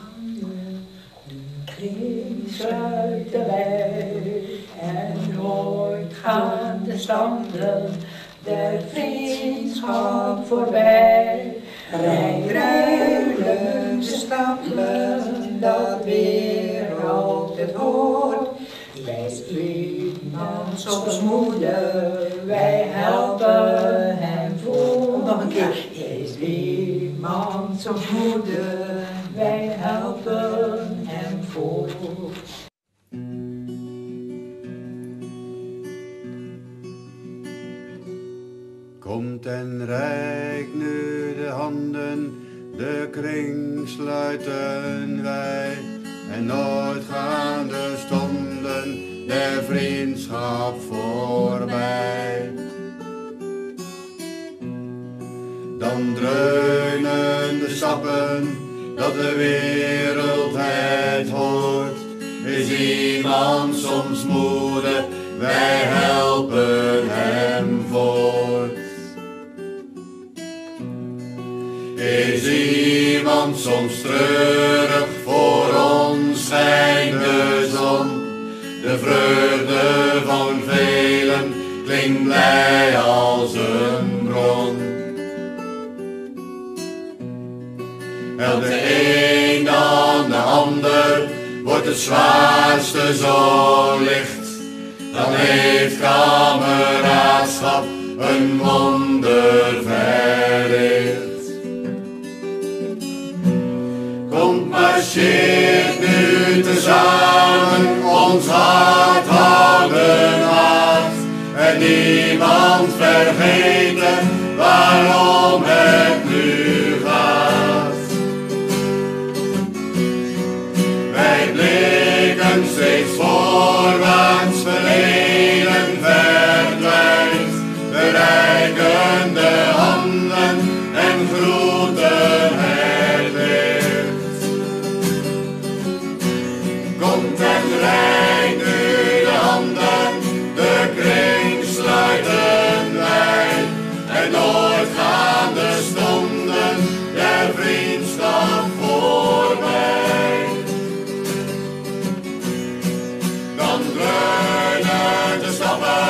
Kring sluiten wij en nooit gaan de standen der vriendschap voorbij. Rij ruilen de stapelen dat weer altijd hoort. Is iemand soms moede, wij helpen hem voor. Nog een keer. Is iemand soms moede, wij helpen hem voor. Komt en reikt nu de handen, de kring sluiten wij. En nooit gaan de stonden der vriendschap voorbij. Dan dreunen de stappen, dat de wereld het hoort. Is iemand soms moede, wij helpen hem voort. Is iemand soms treurig, voor ons schijnt de zon. De vreugde van velen klinkt blij als een bron. Helpt de een dan de ander, wordt het zwaarste zo licht. Dan heeft kameraadschap een wonder verricht. Komt marcheert nu tezamen, ons hart houden hard. En niemand vergeten waarom het nu gaat. Wij blikken steeds voorwaarts, verleden verdwijnt. We reiken de handen en groeten het licht. Komt en reikt nu de handen, de kring sluiten wij. En nooit gaan de stonden der vriendschap voorbij. Dan dreunen de stappen